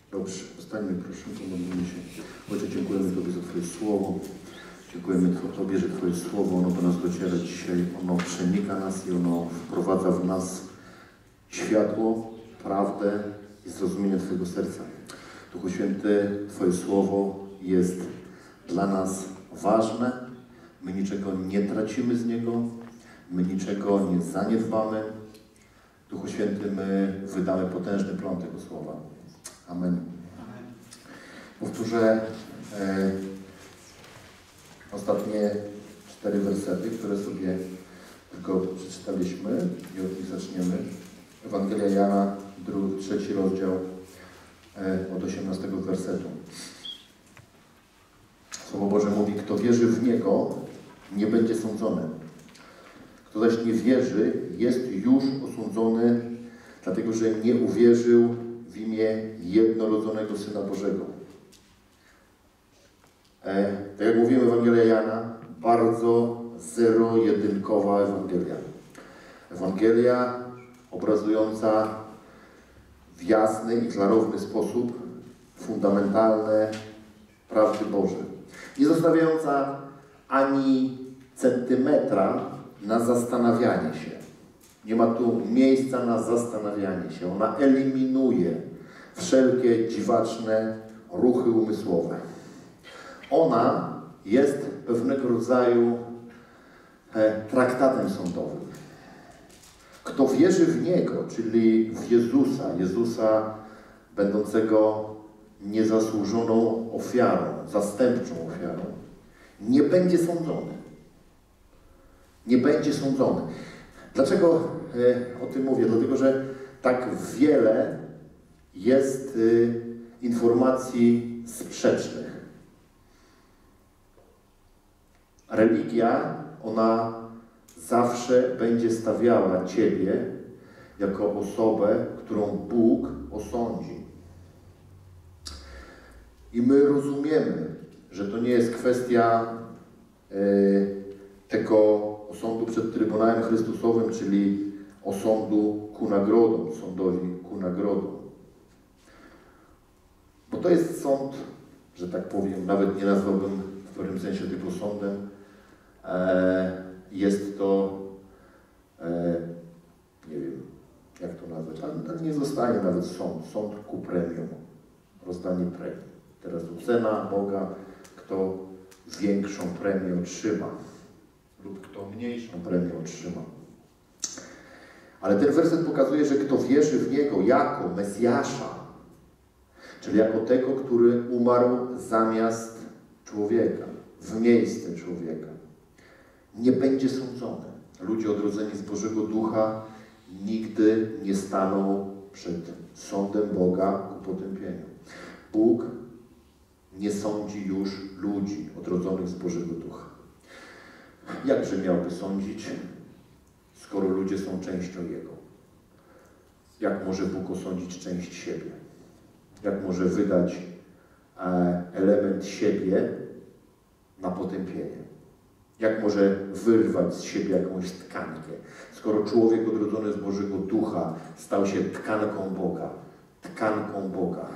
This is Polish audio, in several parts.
Dobrze, zostańmy proszę, pomodlimy się. Ojcze, dziękujemy Tobie za Twoje Słowo. Dziękujemy Tobie, że Twoje Słowo, ono do nas dociera dzisiaj. Ono przenika nas i ono wprowadza w nas światło, prawdę i zrozumienie Twojego serca. Duchu Święty, Twoje Słowo jest dla nas ważne. My niczego nie tracimy z niego. My niczego nie zaniedbamy. Duchu Święty, my wydamy potężny plon tego Słowa. Amen. Powtórzę ostatnie 4 wersety, które sobie tylko przeczytaliśmy i od nich zaczniemy. Ewangelia Jana, 3 rozdział od 18 wersetu. Słowo Boże mówi, kto wierzy w Niego, nie będzie sądzony. Kto zaś nie wierzy, jest już osądzony, dlatego że nie uwierzył w imię jednorodzonego Syna Bożego. Tak jak mówimy, Ewangelia Jana, bardzo zero-jedynkowa Ewangelia. Ewangelia obrazująca w jasny i klarowny sposób fundamentalne prawdy Boże. Nie zostawiająca ani centymetra na zastanawianie się. Nie ma tu miejsca na zastanawianie się. Ona eliminuje wszelkie dziwaczne ruchy umysłowe. Ona jest pewnego rodzaju traktatem sądowym. Kto wierzy w Niego, czyli w Jezusa będącego niezasłużoną ofiarą, zastępczą ofiarą, nie będzie sądzony. Nie będzie sądzony. Dlaczego o tym mówię? Dlatego, że tak wiele jest informacji sprzecznych. Religia, ona zawsze będzie stawiała Ciebie jako osobę, którą Bóg osądzi. I my rozumiemy, że to nie jest kwestia tego osądu przed Trybunałem Chrystusowym, czyli osądu ku nagrodom, sądowi ku nagrodom. Bo to jest sąd, że tak powiem, nawet nie nazwałbym w pewnym sensie tego sądem. Jest to, nie wiem, jak to nazwać, ale nie zostanie nawet sąd ku premium, rozdanie premii. Teraz ocena Boga, kto większą premię otrzyma lub kto mniejszą premię otrzyma. Ale ten werset pokazuje, że kto wierzy w Niego jako Mesjasza, czyli jako tego, który umarł zamiast człowieka, w miejsce człowieka, nie będzie sądzony. Ludzie odrodzeni z Bożego Ducha nigdy nie staną przed sądem Boga ku potępieniu. Bóg nie sądzi już ludzi odrodzonych z Bożego Ducha. Jakże miałby sądzić, skoro ludzie są częścią Jego? Jak może Bóg osądzić część siebie? Jak może wydać element siebie na potępienie? Jak może wyrwać z siebie jakąś tkankę? Skoro człowiek odrodzony z Bożego Ducha stał się tkanką Boga,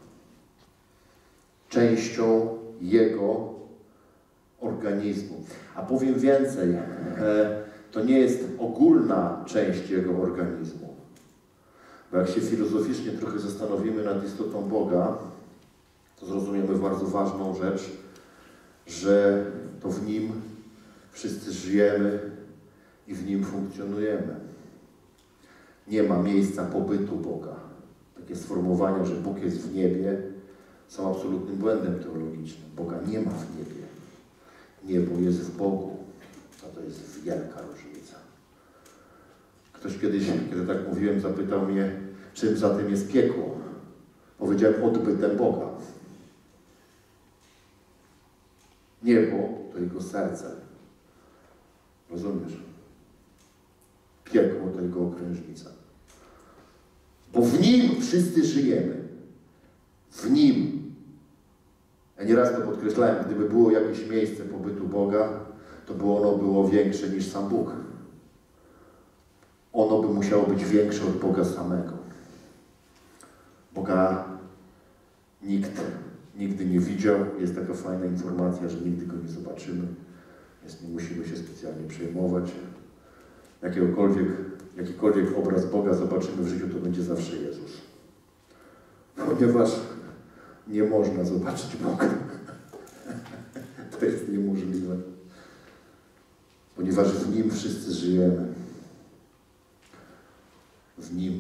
częścią Jego organizmu. A powiem więcej, to nie jest ogólna część Jego organizmu. Bo jak się filozoficznie trochę zastanowimy nad istotą Boga, to zrozumiemy bardzo ważną rzecz, że to w Nim wszyscy żyjemy i w Nim funkcjonujemy. Nie ma miejsca pobytu Boga. Takie sformułowania, że Bóg jest w niebie, są absolutnym błędem teologicznym. Boga nie ma w niebie. Niebo jest w Bogu. A to jest wielka różnica. Ktoś kiedyś, kiedy tak mówiłem, zapytał mnie, czym zatem jest piekło. Powiedziałem, odbytem Boga. Niebo to Jego serce. Rozumiesz? Piekło to Jego okrężnica. Bo w Nim wszyscy żyjemy. W Nim. Ja nieraz to podkreślałem, gdyby było jakieś miejsce pobytu Boga, to by ono było większe niż sam Bóg. Ono by musiało być większe od Boga samego. Boga nikt nigdy nie widział. Jest taka fajna informacja, że nigdy go nie zobaczymy, więc nie musimy się specjalnie przejmować. Jakikolwiek obraz Boga zobaczymy w życiu, to będzie zawsze Jezus. Ponieważ nie można zobaczyć Boga. To jest niemożliwe. Ponieważ w Nim wszyscy żyjemy. W Nim.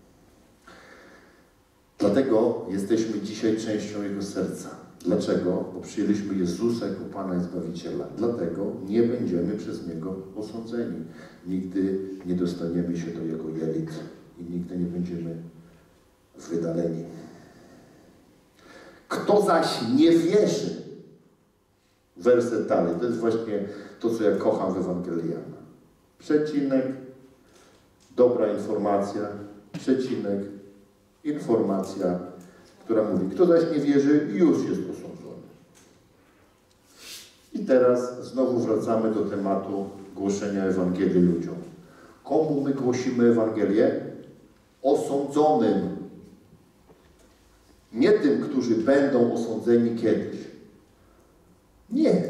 Dlatego jesteśmy dzisiaj częścią Jego serca. Dlaczego? Bo przyjęliśmy Jezusa jako Pana i Zbawiciela. Dlatego nie będziemy przez Niego osądzeni. Nigdy nie dostaniemy się do Jego jelit i nigdy nie będziemy wydaleni. Kto zaś nie wierzy, werset dalej, to jest właśnie to, co ja kocham w Ewangelii Jana. Przecinek, dobra informacja, przecinek, informacja, która mówi, kto zaś nie wierzy, już jest osądzony. I teraz znowu wracamy do tematu głoszenia Ewangelii ludziom. Komu my głosimy Ewangelię? Osądzonym. Nie tym, którzy będą osądzeni kiedyś. Nie.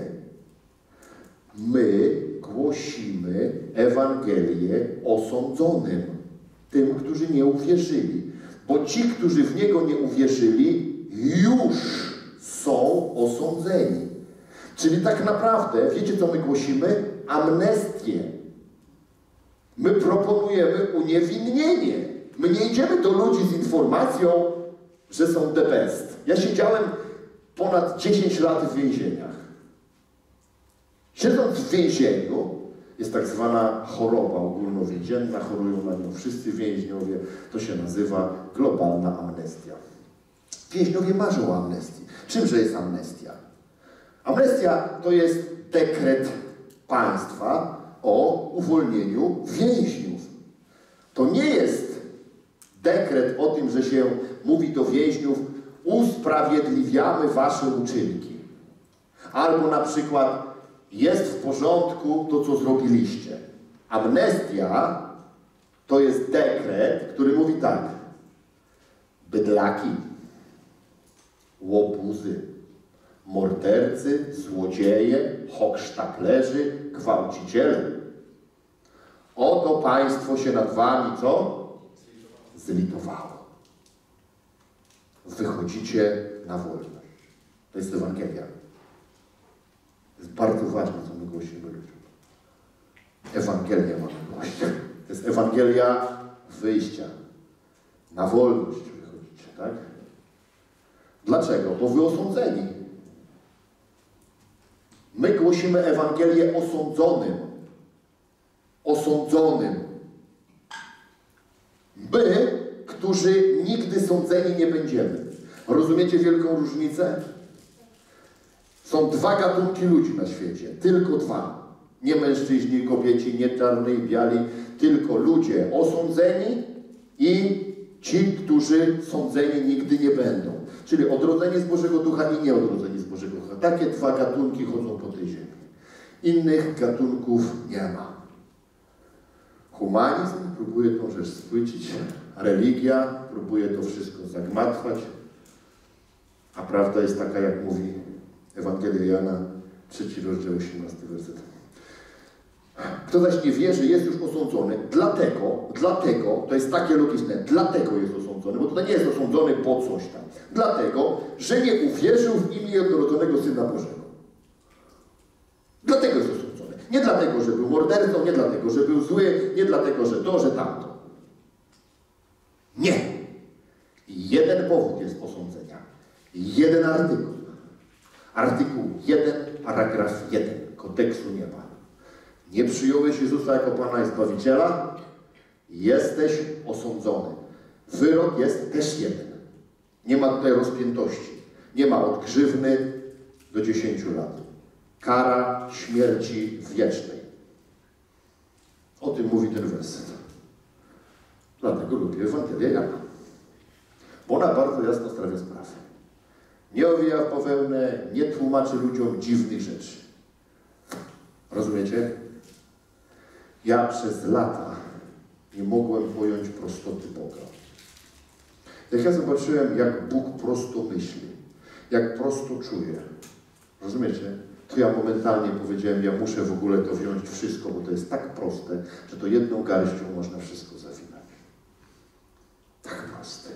My głosimy Ewangelię osądzonym. Tym, którzy nie uwierzyli. Bo ci, którzy w Niego nie uwierzyli, już są osądzeni. Czyli tak naprawdę, wiecie co my głosimy? Amnestię. My proponujemy uniewinnienie. My nie idziemy do ludzi z informacją, że są the best. Ja siedziałem ponad 10 lat w więzieniach. Siedząc w więzieniu, jest tak zwana choroba ogólnowięzienna, chorują na nią wszyscy więźniowie. To się nazywa globalna amnestia. Więźniowie marzą o amnestii. Czymże jest amnestia? Amnestia to jest dekret państwa o uwolnieniu więźniów. To nie jest dekret o tym, że się mówi do więźniów, usprawiedliwiamy wasze uczynki. Albo na przykład jest w porządku to, co zrobiliście. Amnestia to jest dekret, który mówi tak. Bydlaki, łobuzy, mordercy, złodzieje, hochsztaplerzy, gwałciciele. Oto państwo się nad wami, co? Zlitowało. Wychodzicie na wolność. To jest Ewangelia. To jest bardzo ważne, co my głosimy ludziom. Ewangelia mamy głosić. To jest Ewangelia wyjścia. Na wolność wychodzicie, tak? Dlaczego? Bo wy osądzeni. My głosimy Ewangelię osądzonym. Osądzonym. My, którzy nigdy sądzeni nie będziemy. Rozumiecie wielką różnicę? Są dwa gatunki ludzi na świecie. Tylko dwa. Nie mężczyźni, kobieci, nie czarni i biali. Tylko ludzie osądzeni i ci, którzy sądzeni nigdy nie będą. Czyli odrodzeni z Bożego Ducha i nieodrodzeni z Bożego Ducha. Takie dwa gatunki chodzą po tej ziemi. Innych gatunków nie ma. Humanizm próbuje tą rzecz spłycić. Religia próbuje to wszystko zagmatwać. A prawda jest taka, jak mówi Ewangelia Jana, 3 rozdział, 18 werset. Kto zaś nie wierzy, jest już osądzony. Dlatego, to jest takie logiczne, dlatego jest osądzony, bo tutaj nie jest osądzony po coś tam. Dlatego, że nie uwierzył w imię jednorodzonego Syna Bożego. Dlatego jest osądzony. Nie dlatego, że był mordercą, nie dlatego, że był zły, nie dlatego, że to, że tamto. Nie. Jeden powód jest osądzenia. Jeden artykuł. Artykuł 1, paragraf 1 kodeksu nieba. Nie przyjąłeś Jezusa jako Pana i Zbawiciela, jesteś osądzony. Wyrok jest też jeden. Nie ma tutaj rozpiętości. Nie ma od grzywny do 10 lat. Kara śmierci wiecznej. O tym mówi ten werset. Dlatego lubię Ewangelię Jana. Bo ona bardzo jasno stawia sprawę. Nie owija w bawełnę, nie tłumaczy ludziom dziwnych rzeczy. Rozumiecie? Ja przez lata nie mogłem pojąć prostoty Boga. Jak ja zobaczyłem, jak Bóg prosto myśli, jak prosto czuje, rozumiecie? To ja momentalnie powiedziałem, ja muszę w ogóle to wziąć wszystko, bo to jest tak proste, że to jedną garścią można wszystko zawinąć. Tak proste.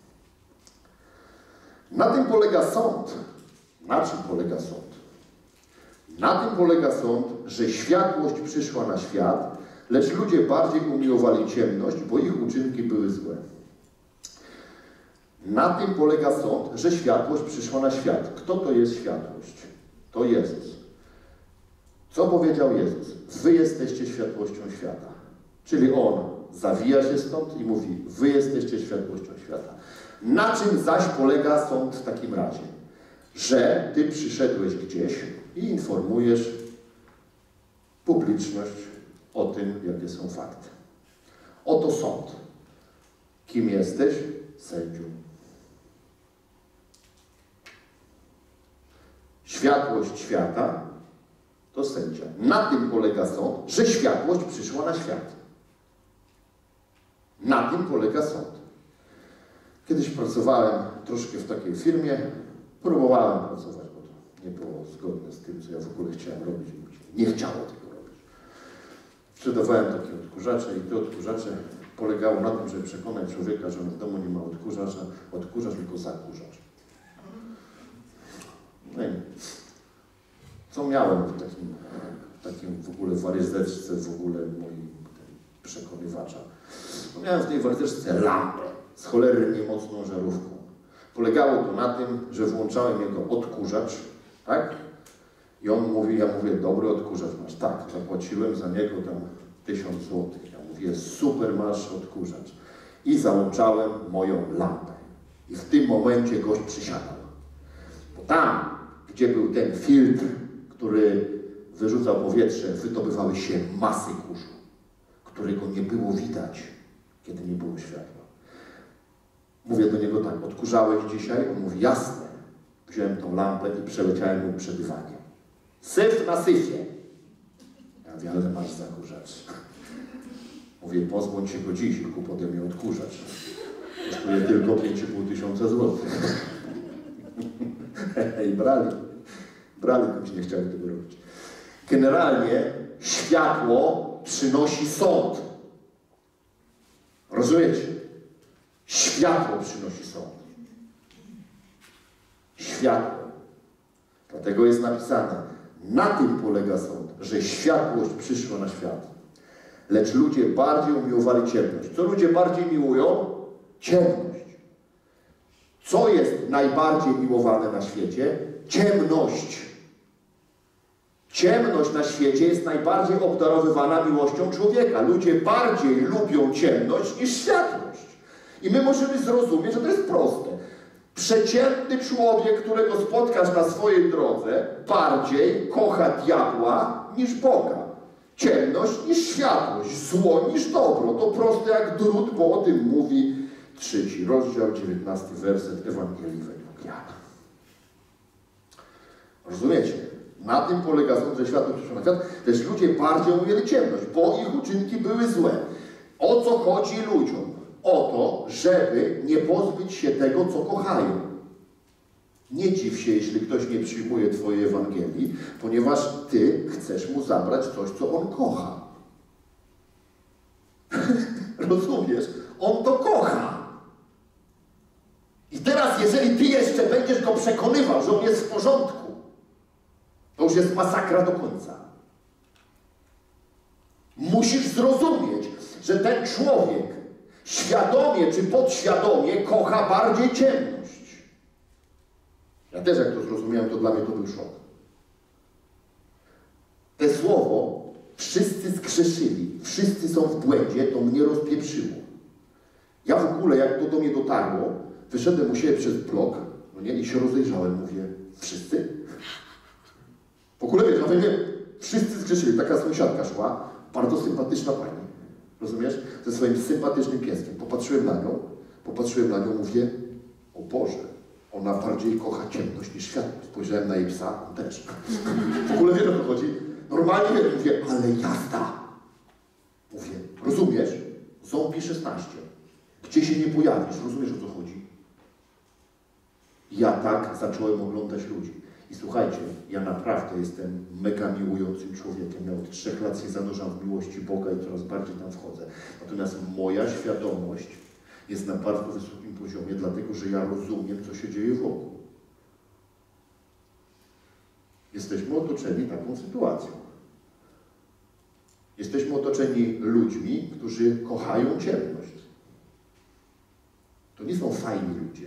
Na tym polega sąd. Na czym polega sąd? Na tym polega sąd, że światłość przyszła na świat, lecz ludzie bardziej umiłowali ciemność, bo ich uczynki były złe. Na tym polega sąd, że światłość przyszła na świat. Kto to jest światłość? To Jezus. Co powiedział Jezus? Wy jesteście światłością świata. Czyli On zawija się stąd i mówi, wy jesteście światłością świata. Na czym zaś polega sąd w takim razie? Że ty przyszedłeś gdzieś i informujesz publiczność o tym, jakie są fakty. Oto sąd. Kim jesteś? Sędzią. Światłość świata to sędzia. Na tym polega sąd, że światłość przyszła na świat. Na tym polega sąd. Kiedyś pracowałem troszkę w takiej firmie, próbowałem pracować, bo to nie było zgodne z tym, co ja w ogóle chciałem robić i mi się nie chciało tego robić. Sprzedawałem takie odkurzacze i te odkurzacze polegało na tym, żeby przekonać człowieka, że on w domu nie ma odkurzacz, tylko zakurzacz. No i co miałem w takim w ogóle waryzeczce w ogóle moim przekonywacza? No miałem w tej waryzeczce lampę z cholernie mocną żarówką. Polegało to na tym, że włączałem jego odkurzacz, tak? I on mówi, ja mówię, dobry odkurzacz masz. Tak, zapłaciłem za niego tam 1000 zł. Ja mówię, super masz odkurzacz. I załączałem moją lampę. I w tym momencie gość przysiadał. Bo tam, gdzie był ten filtr, który wyrzucał powietrze, wydobywały się masy kurzu, którego nie było widać, kiedy nie było światła. Mówię do niego tak, odkurzałeś dzisiaj? On mówi, jasne. Wziąłem tą lampę i przeleciałem mu przebywanie. Syf na syfie. Ja mówię, ale masz zakurzacz. Mówię, pozbądź się go dziś i kup ode mnie odkurzacz. Kosztuje tylko 5500 zł. I brali, choć nie chciałem tego robić. Generalnie światło przynosi sąd. Rozumiecie? Światło przynosi sąd. Światło. Dlatego jest napisane, na tym polega sąd, że światłość przyszła na świat. Lecz ludzie bardziej umiłowali ciemność. Co ludzie bardziej miłują? Ciemność. Co jest najbardziej miłowane na świecie? Ciemność. Ciemność na świecie jest najbardziej obdarowywana miłością człowieka. Ludzie bardziej lubią ciemność niż światłość. I my możemy zrozumieć, że to jest proste. Przeciętny człowiek, którego spotkasz na swojej drodze, bardziej kocha diabła niż Boga. Ciemność niż światłość, zło niż dobro. To proste jak drut, bo o tym mówi 3 rozdział, 19 werset Ewangelii według Jana. Rozumiecie? Na tym polega sąd, że światło przyszło na świat, lecz ludzie bardziej umieli ciemność, bo ich uczynki były złe. O co chodzi ludziom? O to, żeby nie pozbyć się tego, co kochają. Nie dziw się, jeśli ktoś nie przyjmuje twojej Ewangelii, ponieważ ty chcesz mu zabrać coś, co on kocha. Rozumiesz? On to kocha. I teraz, jeżeli ty jeszcze będziesz go przekonywał, że on jest w porządku, to już jest masakra do końca. Musisz zrozumieć, że ten człowiek świadomie czy podświadomie kocha bardziej ciemność. Ja też jak to zrozumiałem, to dla mnie to był szok. Te słowo, wszyscy zgrzeszyli, wszyscy są w błędzie, to mnie rozpieprzyło. Ja w ogóle, jak to do mnie dotarło, wyszedłem u siebie przez blok, no nie, i się rozejrzałem, mówię, wszyscy? W ogóle wiesz, no nie, wszyscy zgrzeszyli, taka sąsiadka szła, bardzo sympatyczna pani. Rozumiesz? Ze swoim sympatycznym pieskiem. Popatrzyłem na nią, mówię, o Boże, ona bardziej kocha ciemność niż światło. Spojrzałem na jej psa, on też. W ogóle wiesz, o co chodzi? Normalnie wiem, mówię, ale jazda. Mówię, rozumiesz? Zombie 16. Gdzie się nie pojawisz, rozumiesz, o co chodzi? Ja tak zacząłem oglądać ludzi. I słuchajcie, ja naprawdę jestem mega miłującym człowiekiem. Ja od 3 lat się zanurzam w miłości Boga i coraz bardziej tam wchodzę. Natomiast moja świadomość jest na bardzo wysokim poziomie, dlatego że ja rozumiem, co się dzieje wokół. Jesteśmy otoczeni taką sytuacją. Jesteśmy otoczeni ludźmi, którzy kochają ciemność. To nie są fajni ludzie.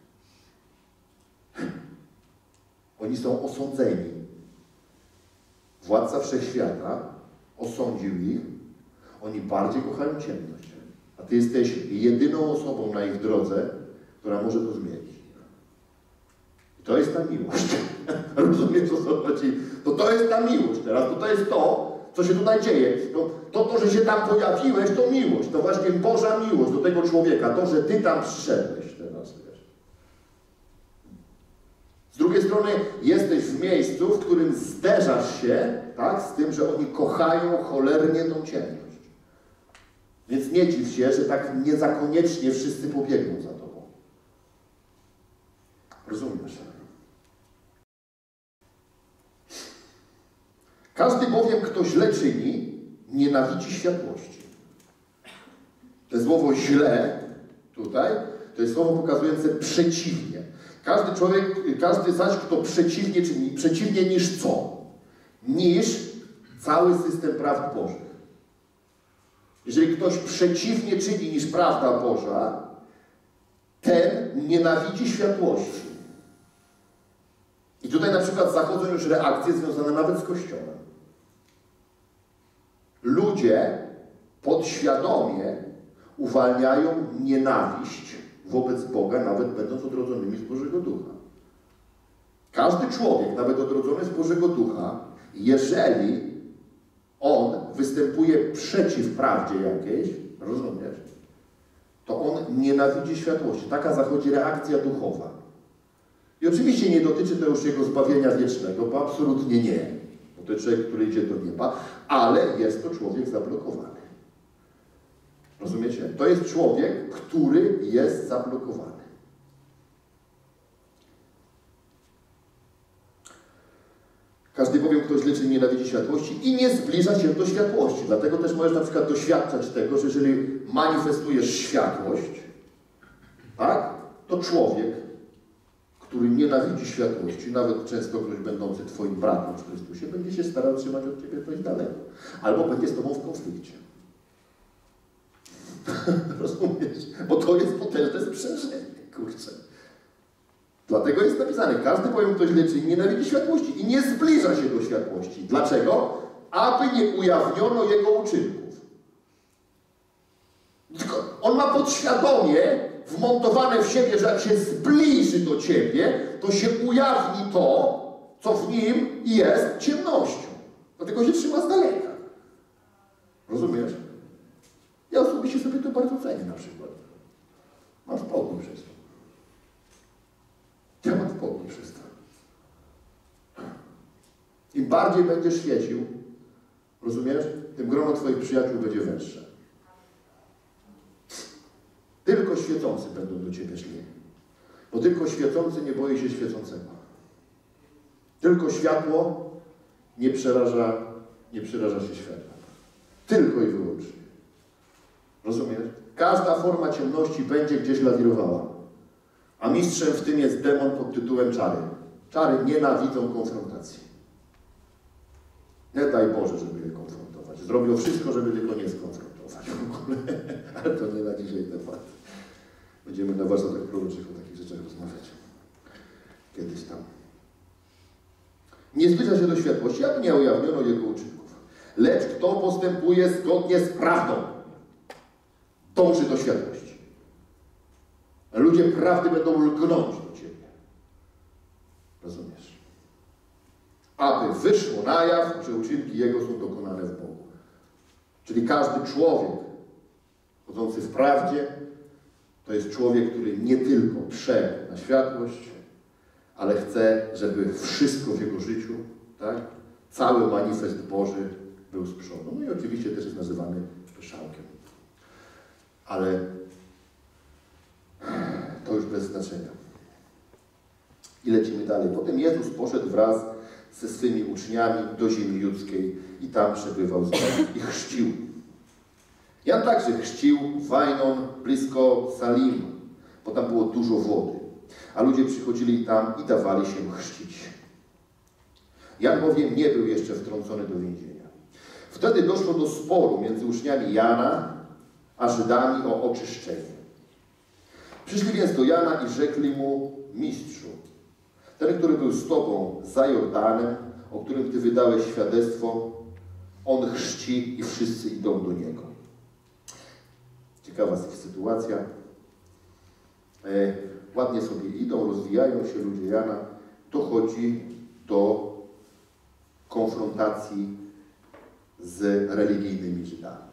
Oni są osądzeni. Władca Wszechświata osądził ich. Oni bardziej kochają ciemność. A ty jesteś jedyną osobą na ich drodze, która może to zmienić. I to jest ta miłość. Rozumiesz, o co chodzi? To jest ta miłość teraz. To jest to, co się tutaj dzieje. To, że się tam pojawiłeś, to miłość. To właśnie Boża miłość do tego człowieka. To, że ty tam przyszedłeś teraz. Wiesz. Z drugiej strony jesteś w miejscu, w którym zderzasz się, tak, z tym, że oni kochają cholernie tą ciemność. Więc nie dziw się, że tak niezakoniecznie wszyscy pobiegną za tobą. Rozumiesz? Każdy bowiem, kto źle czyni, nienawidzi światłości. To słowo źle tutaj, to jest słowo pokazujące przeciwnie. Każdy człowiek, każdy zaś, kto przeciwnie czyni, przeciwnie niż co? Niż cały system prawd Bożych. Jeżeli ktoś przeciwnie czyni niż prawda Boża, ten nienawidzi światłości. I tutaj na przykład zachodzą już reakcje związane nawet z Kościołem. Ludzie podświadomie uwalniają nienawiść wobec Boga, nawet będąc odrodzonymi z Bożego Ducha. Każdy człowiek, nawet odrodzony z Bożego Ducha, jeżeli on występuje przeciw prawdzie jakiejś, rozumiesz, to on nienawidzi światłości. Taka zachodzi reakcja duchowa. I oczywiście nie dotyczy to już jego zbawienia wiecznego, bo absolutnie nie. Bo to jest człowiek, który idzie do nieba, ale jest to człowiek zablokowany. Rozumiecie? To jest człowiek, który jest zablokowany. Każdy bowiem, kto źle czyni, nienawidzi światłości i nie zbliża się do światłości. Dlatego też możesz na przykład doświadczać tego, że jeżeli manifestujesz światłość, tak, to człowiek, który nienawidzi światłości, nawet częstokroć będący twoim bratem w Chrystusie, będzie się starał trzymać od ciebie dość daleko. Albo będzie z tobą w konflikcie. Rozumiesz? Bo to jest potężne sprzężenie, kurczę. Dlatego jest napisane, każdy bowiem, kto źle czyni, nienawidzi światłości i nie zbliża się do światłości. Dlaczego? Aby nie ujawniono jego uczynków. Tylko on ma podświadomie wmontowane w siebie, że jak się zbliży do ciebie, to się ujawni to, co w nim jest ciemnością. Dlatego się trzyma z daleka. Rozumiesz? Ja osobiście sobie to bardzo cenię na przykład. Mam spokój przez to. Ja mam spokój przez to. Im bardziej będziesz świecił, rozumiesz, tym grono twoich przyjaciół będzie węższe. Tylko świecący będą do ciebie szli. Bo tylko świecący nie boi się świecącego. Tylko światło nie przeraża się światłem. Tylko i wyłącznie. Rozumiesz? Każda forma ciemności będzie gdzieś lawirowała. A mistrzem w tym jest demon pod tytułem czary. Czary nienawidzą konfrontacji. Nie daj Boże, żeby je konfrontować. Zrobią wszystko, żeby tylko nie skonfrontować w ogóle. Ale to nie na dzisiaj temat. Będziemy na warsztatach proroczych o takich rzeczach rozmawiać. Kiedyś tam. Nie zbliża się do światłości, aby nie ujawniono jego uczynków. Lecz kto postępuje zgodnie z prawdą, dąży do światłości. Ludzie prawdy będą lgnąć do ciebie. Rozumiesz? Aby wyszło na jaw, że uczynki jego są dokonane w Bogu. Czyli każdy człowiek chodzący w prawdzie to jest człowiek, który nie tylko prze na światłość, ale chce, żeby wszystko w jego życiu, tak, cały manifest Boży był z przodu. No i oczywiście też jest nazywany pyszałkiem. Ale to już bez znaczenia. I lecimy dalej. Potem Jezus poszedł wraz ze swymi uczniami do ziemi judzkiej i tam przebywał z nimi i chrzcił. Jan także chrzcił w Ainon blisko Salim, bo tam było dużo wody, a ludzie przychodzili tam i dawali się chrzcić. Jan bowiem nie był jeszcze wtrącony do więzienia. Wtedy doszło do sporu między uczniami Jana a Żydami o oczyszczenie. Przyszli więc do Jana i rzekli mu: Mistrzu, ten, który był z Tobą za Jordanem, o którym Ty wydałeś świadectwo, on chrzci i wszyscy idą do niego. Ciekawa sytuacja. Ładnie sobie idą, rozwijają się ludzie Jana. Dochodzi do konfrontacji z religijnymi Żydami.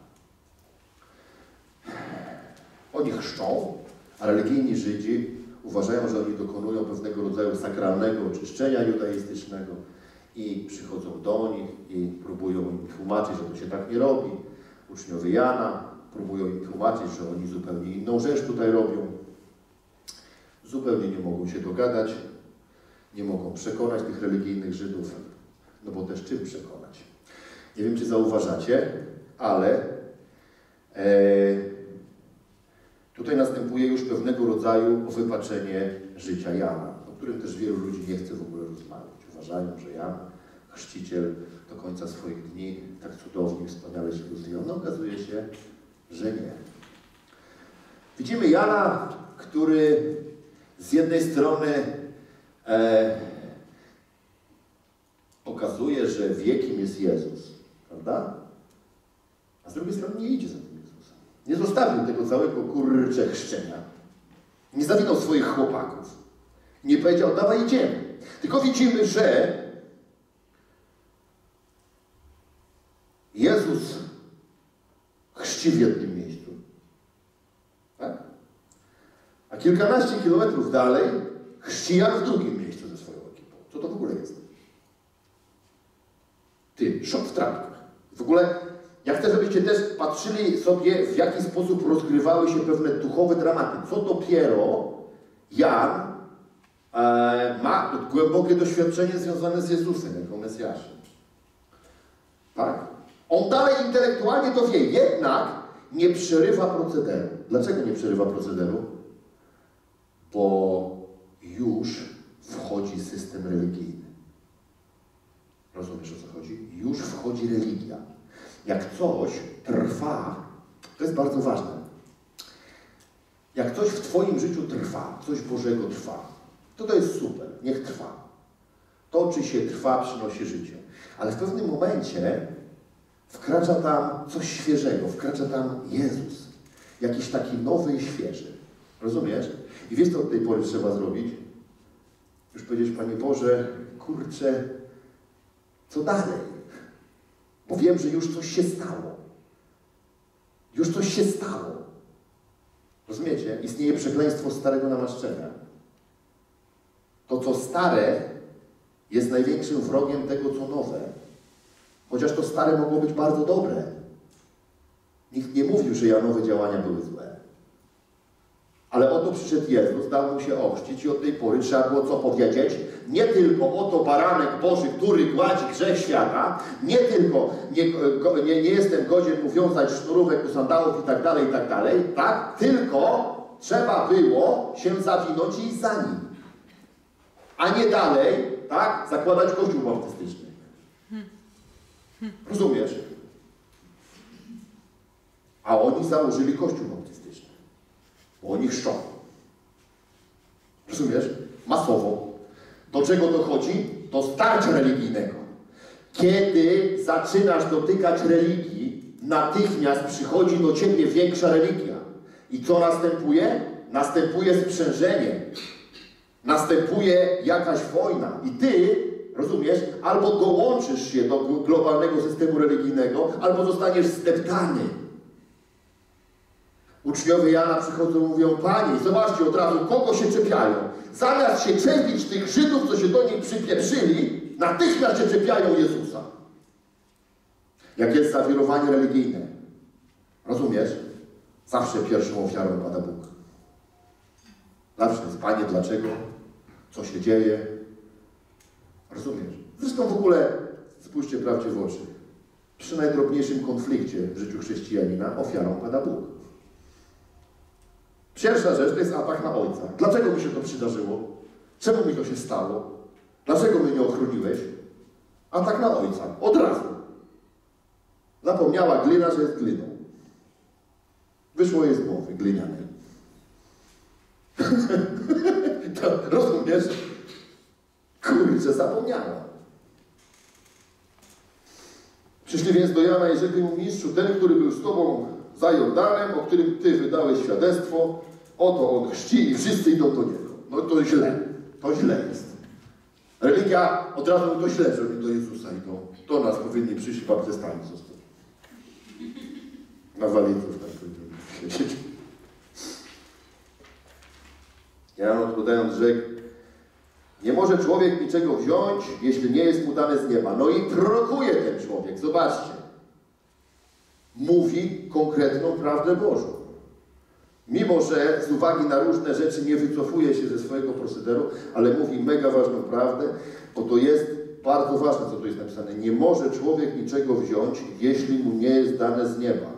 Oni chrzczą, a religijni Żydzi uważają, że oni dokonują pewnego rodzaju sakralnego oczyszczenia judaistycznego i przychodzą do nich i próbują im tłumaczyć, że to się tak nie robi. Uczniowie Jana próbują im tłumaczyć, że oni zupełnie inną rzecz tutaj robią. Zupełnie nie mogą się dogadać, nie mogą przekonać tych religijnych Żydów, no bo też czym przekonać? Nie wiem, czy zauważacie, ale tutaj następuje już pewnego rodzaju wypaczenie życia Jana, o którym też wielu ludzi nie chce w ogóle rozmawiać. Uważają, że Jan, chrzciciel, do końca swoich dni tak cudownie, wspaniale się rozwijał. No okazuje się, że nie. Widzimy Jana, który z jednej strony pokazuje, że wie, kim jest Jezus, prawda? A z drugiej strony nie idzie za tym Jezusem. Nie zostawił tego całego kurcze chrzczenia. Nie zawinął swoich chłopaków. Nie powiedział: dawaj, idziemy. Tylko widzimy, że Jezus chrzci w jednym miejscu. Tak? A kilkanaście kilometrów dalej chrzci Jan w drugim miejscu ze swoją ekipą. Co to w ogóle jest? Ty, szok w trampkach. W ogóle ja chcę, żebyście też patrzyli sobie, w jaki sposób rozgrywały się pewne duchowe dramaty. Co dopiero Jan ma głębokie doświadczenie związane z Jezusem jako Mesjaszem. Tak? On dalej intelektualnie to wie, jednak nie przerywa procederu. Dlaczego nie przerywa procederu? Bo już wchodzi system religijny. Rozumiesz, o co chodzi? Już wchodzi religia. Jak coś trwa, to jest bardzo ważne. Jak coś w Twoim życiu trwa, coś Bożego trwa, to jest super, niech trwa. Toczy się, trwa, przynosi życie. Ale w pewnym momencie wkracza tam coś świeżego, wkracza tam Jezus. Jakiś taki nowy i świeży. Rozumiesz? I wiesz, co od tej pory trzeba zrobić? Już powiedzieć: Panie Boże, kurczę, co dalej? Bo wiem, że już coś się stało. Już coś się stało. Rozumiecie? Istnieje przekleństwo starego namaszczenia. To, co stare, jest największym wrogiem tego, co nowe. Chociaż to stare mogło być bardzo dobre. Nikt nie mówił, że Janowe działania były złe. Ale oto przyszedł Jezus, dał mu się ochrzcić i od tej pory trzeba było co powiedzieć? Nie tylko oto baranek Boży, który gładzi grzech świata, nie tylko nie jestem godzien mu wiązać sznurówek u sandałów i tak dalej, tak? Tylko trzeba było się zawinąć i iść za nim. A nie dalej, tak? Zakładać kościół baptystyczny. Rozumiesz? A oni założyli kościół baptystyczny. Bo oni chrzczą. Rozumiesz? Masowo. Do czego dochodzi? Do starcia religijnego. Kiedy zaczynasz dotykać religii, natychmiast przychodzi do ciebie większa religia. I co następuje? Następuje sprzężenie. Następuje jakaś wojna. I ty, rozumiesz, albo dołączysz się do globalnego systemu religijnego, albo zostaniesz zdeptany. Uczniowie Jana przychodzą i mówią: Panie, zobaczcie od razu, kogo się czepiają. Zamiast się czepić tych Żydów, co się do nich przypieprzyli, natychmiast się czepiają Jezusa. Jak jest zawirowanie religijne, rozumiesz? Zawsze pierwszą ofiarą pada Bóg. Zawsze jest: Panie, dlaczego? co się dzieje. Rozumiesz? Zresztą w ogóle, spójrzcie prawdzie w oczy, przy najdrobniejszym konflikcie w życiu chrześcijanina ofiarą pada Bóg. Pierwsza rzecz to jest atak na ojca. Dlaczego mi się to przydarzyło? Czemu mi to się stało? Dlaczego mnie nie ochroniłeś? Atak na ojca. Od razu. Zapomniała glina, że jest gliną. Wyszło jej z głowy glinianej. To, rozumiesz? Kurczę, zapomniała. Przyszli więc do Jana i rzekli mu: mistrzu, ten, który był z tobą za Jordanem, o którym ty wydałeś świadectwo, oto on chrzci i wszyscy idą do niego. No to źle. To źle jest. Religia od razu to źle, że oni do Jezusa idą. Do nas powinni przyjść i baptystami zostać. Na waliców tak powinni siedzieć. Jan odpowiadając rzekł: nie może człowiek niczego wziąć, jeśli nie jest mu dane z nieba. No i prorokuje ten człowiek. Zobaczcie. Mówi konkretną prawdę Bożą. Mimo że z uwagi na różne rzeczy nie wycofuje się ze swojego procederu, ale mówi mega ważną prawdę, bo to jest bardzo ważne, co tu jest napisane. Nie może człowiek niczego wziąć, jeśli mu nie jest dane z nieba.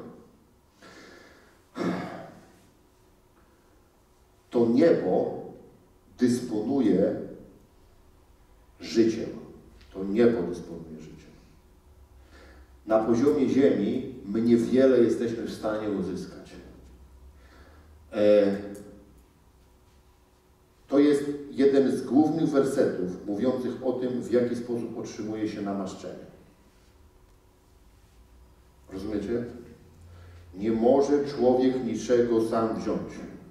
To niebo dysponuje życiem. To niebo dysponuje życiem. Na poziomie ziemi my niewiele jesteśmy w stanie uzyskać. To jest jeden z głównych wersetów mówiących o tym, w jaki sposób otrzymuje się namaszczenie. Rozumiecie? Nie może człowiek niczego sam wziąć,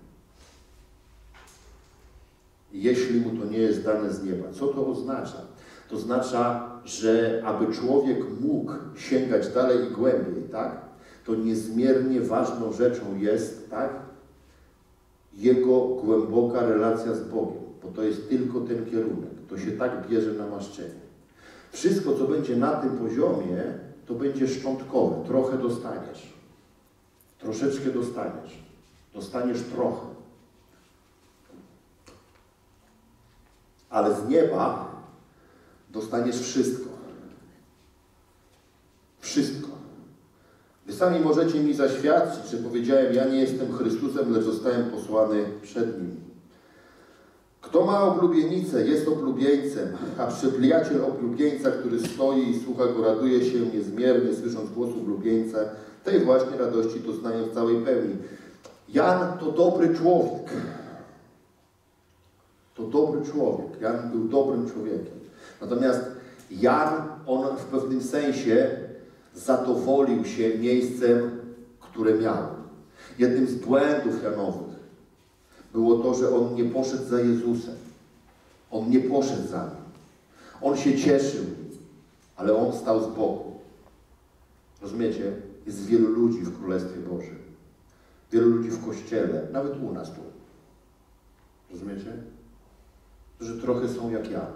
jeśli mu to nie jest dane z nieba. Co to oznacza? To oznacza, że aby człowiek mógł sięgać dalej i głębiej, tak? To niezmiernie ważną rzeczą jest, tak? Jego głęboka relacja z Bogiem, bo to jest tylko ten kierunek. To się tak bierze namaszczenie. Wszystko, co będzie na tym poziomie, to będzie szczątkowe. Trochę dostaniesz. Troszeczkę dostaniesz. Dostaniesz trochę. Ale z nieba dostaniesz wszystko. Wszystko. Wy sami możecie mi zaświadczyć, że powiedziałem: ja nie jestem Chrystusem, lecz zostałem posłany przed Nim. Kto ma oblubienicę, jest oblubieńcem, a przyjaciel oblubieńca, który stoi i słucha go, raduje się niezmiernie, słysząc głos oblubieńca, tej właśnie radości doznają w całej pełni. Jan to dobry człowiek. To dobry człowiek. Jan był dobrym człowiekiem. Natomiast Jan, on w pewnym sensie zadowolił się miejscem, które miał. Jednym z błędów Janowych było to, że on nie poszedł za Jezusem. On nie poszedł za Nim. On się cieszył, ale on stał z boku. Rozumiecie? Jest wielu ludzi w Królestwie Bożym. Wielu ludzi w Kościele, nawet u nas tu. Rozumiecie? Którzy trochę są jak ja.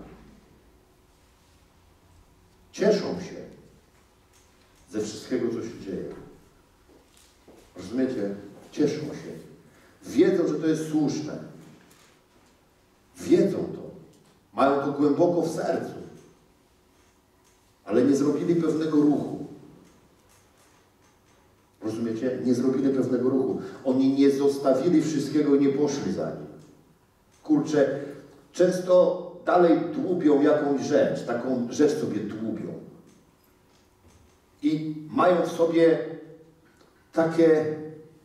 Cieszą się ze wszystkiego, co się dzieje. Rozumiecie? Cieszą się. Wiedzą, że to jest słuszne. Wiedzą to. Mają to głęboko w sercu. Ale nie zrobili pewnego ruchu. Rozumiecie? Nie zrobili pewnego ruchu. Oni nie zostawili wszystkiego i nie poszli za Nim. Kurczę, często dalej dłubią jakąś rzecz. Taką rzecz sobie dłubią. I mają w sobie takie,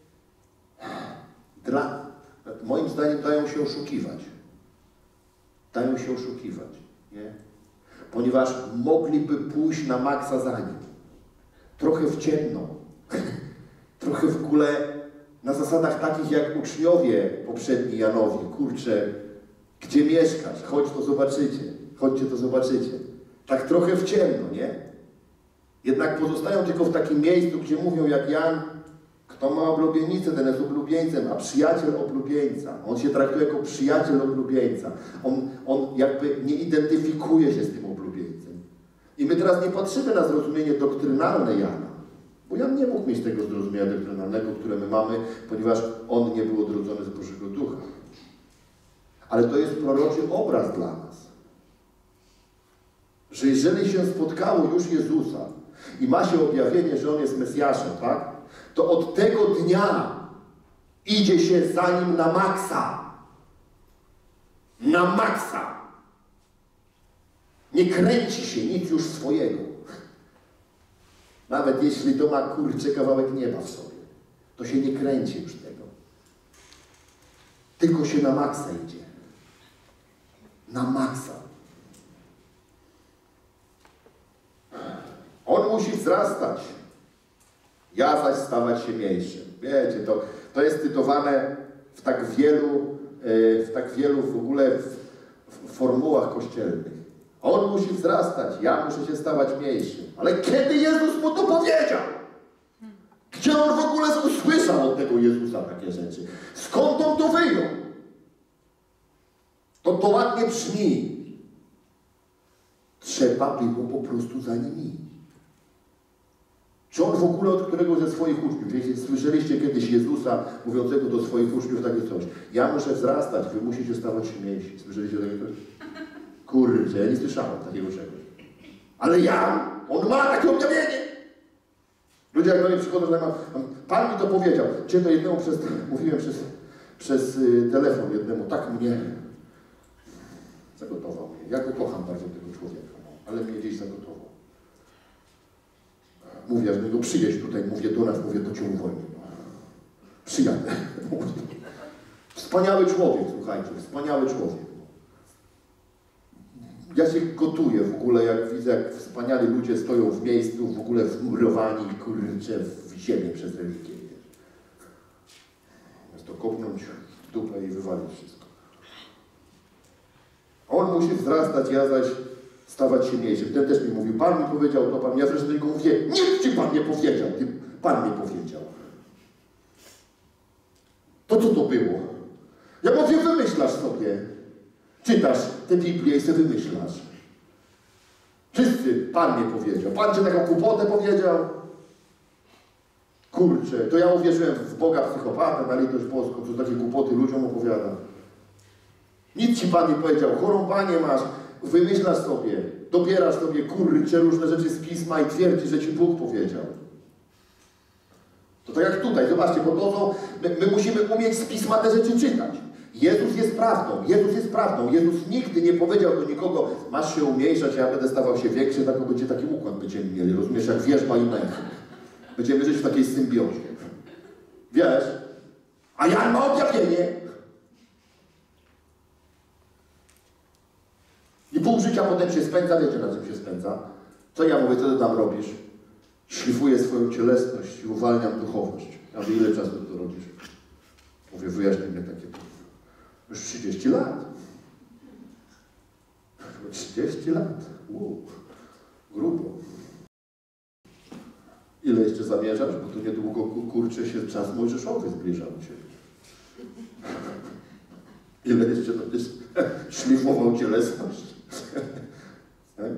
moim zdaniem dają się oszukiwać. Dają się oszukiwać, nie? Ponieważ mogliby pójść na maksa za Nim. Trochę w ciemno. Trochę w ogóle na zasadach takich jak uczniowie poprzedni Janowi. Kurczę, gdzie mieszkasz? Chodź, to zobaczycie. Chodźcie, to zobaczycie. Tak trochę w ciemno, nie? Jednak pozostają tylko w takim miejscu, gdzie mówią jak Jan: kto ma oblubienicę, ten jest oblubieńcem, a przyjaciel oblubieńca. On się traktuje jako przyjaciel oblubieńca. On jakby nie identyfikuje się z tym oblubieńcem. I my teraz nie patrzymy na zrozumienie doktrynalne Jana, bo Jan nie mógł mieć tego zrozumienia doktrynalnego, które my mamy, ponieważ on nie był odrodzony z Bożego Ducha. Ale to jest proroczy obraz dla nas. Że jeżeli się spotkało już Jezusa i ma się objawienie, że On jest Mesjaszem, tak? To od tego dnia idzie się za Nim na maksa. Na maksa. Nie kręci się nic już swojego. Nawet jeśli to ma, kurczę, kawałek nieba w sobie, to się nie kręci już tego. Tylko się na maksa idzie. Na maksa. On musi wzrastać. Ja zaś stawać się mniejszym. Wiecie, to jest cytowane w tak wielu w ogóle w formułach kościelnych. On musi wzrastać, ja muszę się stawać mniejszym. Ale kiedy Jezus mu to powiedział? Gdzie on w ogóle usłyszał od tego Jezusa takie rzeczy? Skąd on to wyjął? To ładnie brzmi. Trzeba było po prostu za nim iść. Czy on w ogóle od którego ze swoich uczniów, wiecie, słyszeliście kiedyś Jezusa mówiącego do swoich uczniów takie coś: ja muszę wzrastać, wy musicie stawać się mniejsi. Słyszeliście takie coś? Kurczę, ja nie słyszałem takiego czegoś. Ale on ma takie objawienie. Ludzie jak do mnie przychodzą, że Pan mi to powiedział. Cię to jednemu mówiłem przez telefon jednemu, tak mnie zagotował mnie. Ja go kocham bardzo, tego człowieka, ale mnie gdzieś zagotował. Mówię, że go przyjeźdź tutaj, mówię do nas, mówię, to cię uwolnię. Przyjadę. Wspaniały człowiek, słuchajcie, wspaniały człowiek. Ja się gotuję w ogóle, jak widzę, jak wspaniali ludzie stoją w miejscu, w ogóle wmurowani, kurczę, w ziemię przez religię. Jest to kopnąć w dupę i wywalić wszystko. On musi wzrastać, ja zaś stawać się mniejszym. Ten też mi mówił, Pan mi powiedział to, Pan. Ja zresztą tylko mówię, nikt ci Pan nie powiedział, Pan mi powiedział. To co to było? Ja mówię, wymyślasz sobie. Czytasz tę Biblię i sobie wymyślasz. Wszyscy, Pan mi powiedział. Pan ci taką głupotę powiedział. Kurczę, to ja uwierzyłem w Boga psychopatę, na litość boską, co takie głupoty ludziom opowiada. Nic ci Pan nie powiedział, chorąbanie masz, wymyślasz sobie, dobierasz sobie, kurczę, różne rzeczy z Pisma i twierdzisz, że ci Bóg powiedział. To tak jak tutaj, zobaczcie, bo to my musimy umieć z Pisma te rzeczy czytać. Jezus jest prawdą, Jezus jest prawdą. Jezus nigdy nie powiedział do nikogo, masz się umniejszać, ja będę stawał się większy, tak będzie taki układ będziemy mieli, rozumiesz, jak wierzba i mech. Będziemy żyć w takiej symbiozie. Wiesz? A Jan ma objawienie. I pół życia potem się spędza, wiecie na czym się spędza? Co ja mówię, co ty tam robisz? Szlifuję swoją cielesność i uwalniam duchowość. Ja mówię, ile czasu to robisz? Mówię, wyjaśnij mnie takie. Już 30 lat. 30 lat. Wow. Grubo. Ile jeszcze zamierzasz? Bo tu niedługo, kurczę, się czas mojżeszowy zbliża u Ciebie. Ile jeszcze będziesz szlifował cielesność? Tak?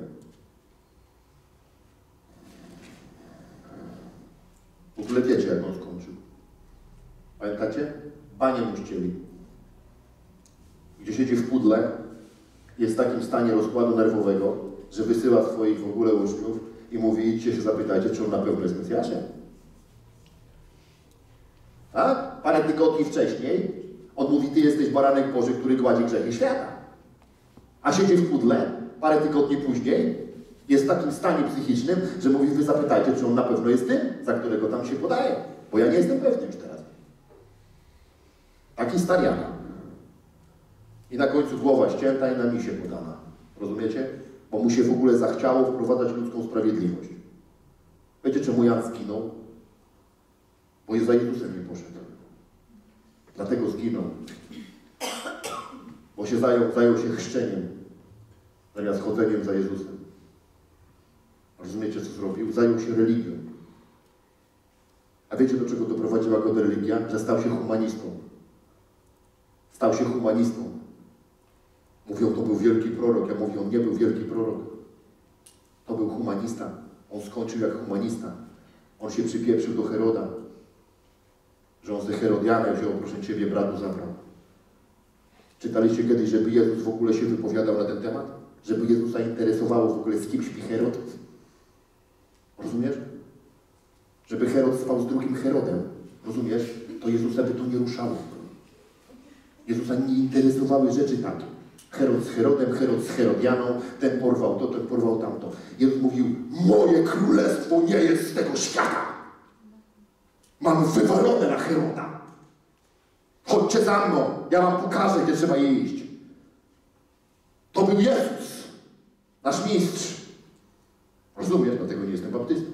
W ogóle wiecie, jak on skończył. Pamiętacie? Banie mu ścieli. Gdzie siedzi w pudle, jest w takim stanie rozkładu nerwowego, że wysyła swoich w ogóle uczniów i mówi, idźcie się zapytajcie, czy on na pewno jest Mesjaszem. Tak? Parę tygodni wcześniej on mówi, ty jesteś baranek Boży, który gładzi grzechy świata. A siedzi w pudle, parę tygodni później, jest w takim stanie psychicznym, że mówi, wy zapytajcie, czy on na pewno jest tym, za którego tam się podaje. Bo ja nie jestem pewny już teraz. Taki stariana. I na końcu głowa ścięta i na misie podana. Rozumiecie? Bo mu się w ogóle zachciało wprowadzać ludzką sprawiedliwość. Wiecie, czemu Jan zginął? Bo za Jezusem nie poszedł. Dlatego zginął. Bo się zajął się chrzczeniem, zamiast chodzeniem za Jezusem. Rozumiecie, co zrobił? Zajął się religią. A wiecie, do czego doprowadziła go ta religia? Że stał się humanistą. Stał się humanistą. Mówią, to był wielki prorok. Ja mówię, on nie był wielki prorok. To był humanista. On skończył jak humanista. On się przypieprzył do Heroda. Że on ze Herodianem wziął, proszę Ciebie, bratu zabrał. Czytaliście kiedyś, żeby Jezus w ogóle się wypowiadał na ten temat? Żeby Jezusa interesowało w ogóle, z kim śpi Herod? Rozumiesz? Żeby Herod spał z drugim Herodem, rozumiesz? To Jezusa by to nie ruszało. Jezusa nie interesowały rzeczy takie. Herod z Herodem, Herod z Herodianą, ten porwał to, ten porwał tamto. Jezus mówił, moje królestwo nie jest z tego świata. Mam wywalone na Heroda. Chodźcie za mną, ja wam pokażę, gdzie trzeba iść. To był Jezus, nasz mistrz. Rozumiesz? Dlatego nie jestem baptystą.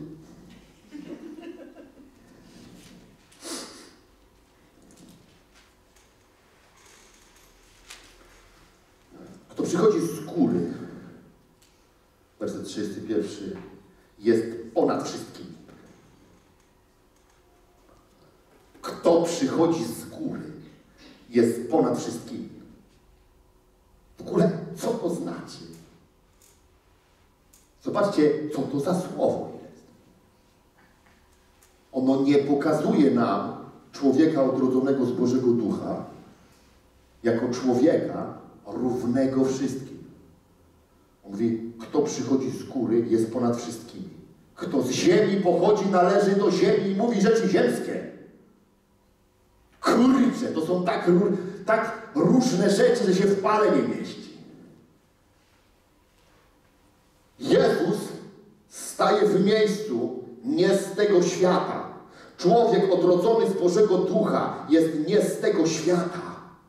Kto przychodzi z góry, werset 31, jest ponad wszystkim. Kto przychodzi z góry, jest ponad wszystkim. W ogóle, co to znaczy? Zobaczcie, co to za słowo jest. Ono nie pokazuje nam człowieka odrodzonego z Bożego Ducha jako człowieka równego wszystkim. On mówi, kto przychodzi z góry, jest ponad wszystkimi. Kto z ziemi pochodzi, należy do ziemi i mówi rzeczy ziemskie. Kurczę, to są tak różne rzeczy, że się w pale nie mieści. Jezus staje w miejscu nie z tego świata. Człowiek odrodzony z Bożego Ducha jest nie z tego świata.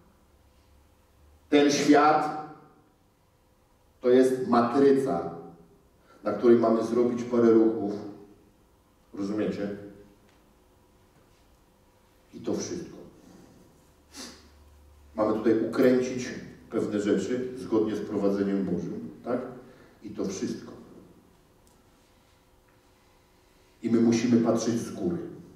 Ten świat to jest matryca, na której mamy zrobić parę ruchów. Rozumiecie? I to wszystko. Mamy tutaj ukręcić pewne rzeczy zgodnie z prowadzeniem Bożym, tak? I to wszystko. I my musimy patrzeć z góry,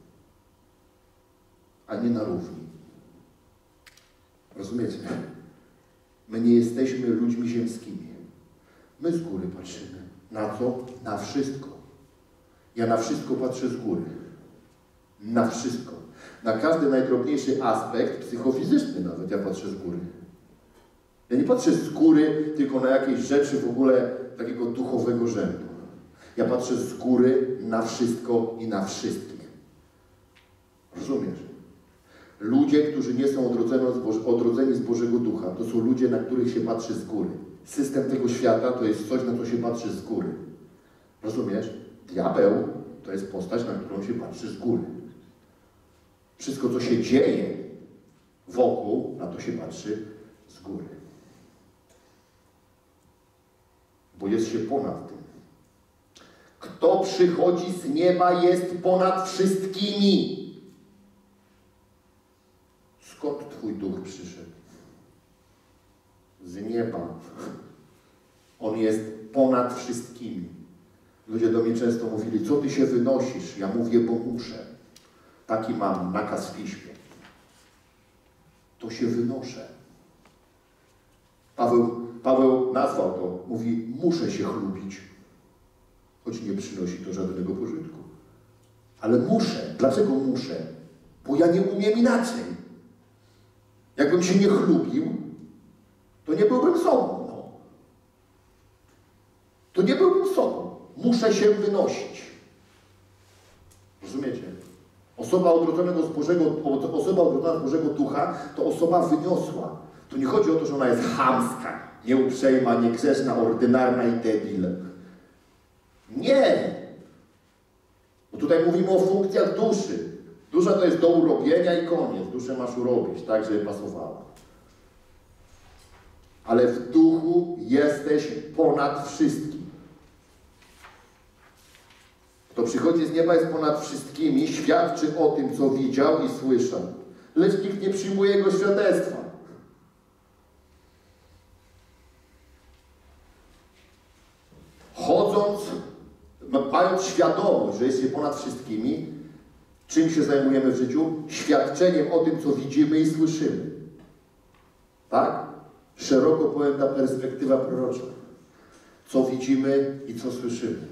a nie na równi. Rozumiecie? My nie jesteśmy ludźmi ziemskimi. My z góry patrzymy. Na co? Na wszystko. Ja na wszystko patrzę z góry. Na wszystko. Na każdy najdrobniejszy aspekt, psychofizyczny nawet, ja patrzę z góry. Ja nie patrzę z góry tylko na jakieś rzeczy w ogóle takiego duchowego rzędu. Ja patrzę z góry na wszystko i na wszystkich. Rozumiesz? Ludzie, którzy nie są odrodzeni z Bożego Ducha, to są ludzie, na których się patrzy z góry. System tego świata to jest coś, na co się patrzy z góry. Rozumiesz? Diabeł to jest postać, na którą się patrzy z góry. Wszystko, co się dzieje wokół, na to się patrzy z góry. Bo jest się ponad tym. Kto przychodzi z nieba, jest ponad wszystkimi. Skąd Twój duch przyszedł? Z nieba. On jest ponad wszystkimi. Ludzie do mnie często mówili, co Ty się wynosisz? Ja mówię, bo muszę. Taki mam nakaz w Piśmie. To się wynoszę. Paweł nazwał to, mówi, muszę się chlubić. Choć nie przynosi to żadnego pożytku. Ale muszę. Dlaczego muszę? Bo ja nie umiem inaczej. Jakbym się nie chlubił, to nie byłbym sobą. No. To nie byłbym sobą. Muszę się wynosić. Rozumiecie? Osoba odrodzona z Bożego Ducha to osoba wyniosła. Tu nie chodzi o to, że ona jest chamska, nieuprzejma, niegrzeczna, ordynarna i debil. Nie! Bo tutaj mówimy o funkcjach duszy. Dusza to jest do urobienia i koniec. Duszę masz urobić, tak, żeby pasowała. Ale w duchu jesteś ponad wszystkim. Kto przychodzi z nieba, jest ponad wszystkimi, świadczy o tym, co widział i słyszał. Lecz nikt nie przyjmuje jego świadectwa. Chodząc, mając świadomość, że jest się ponad wszystkimi, czym się zajmujemy w życiu? Świadczeniem o tym, co widzimy i słyszymy. Tak? Szeroko pojęta perspektywa prorocza. Co widzimy i co słyszymy.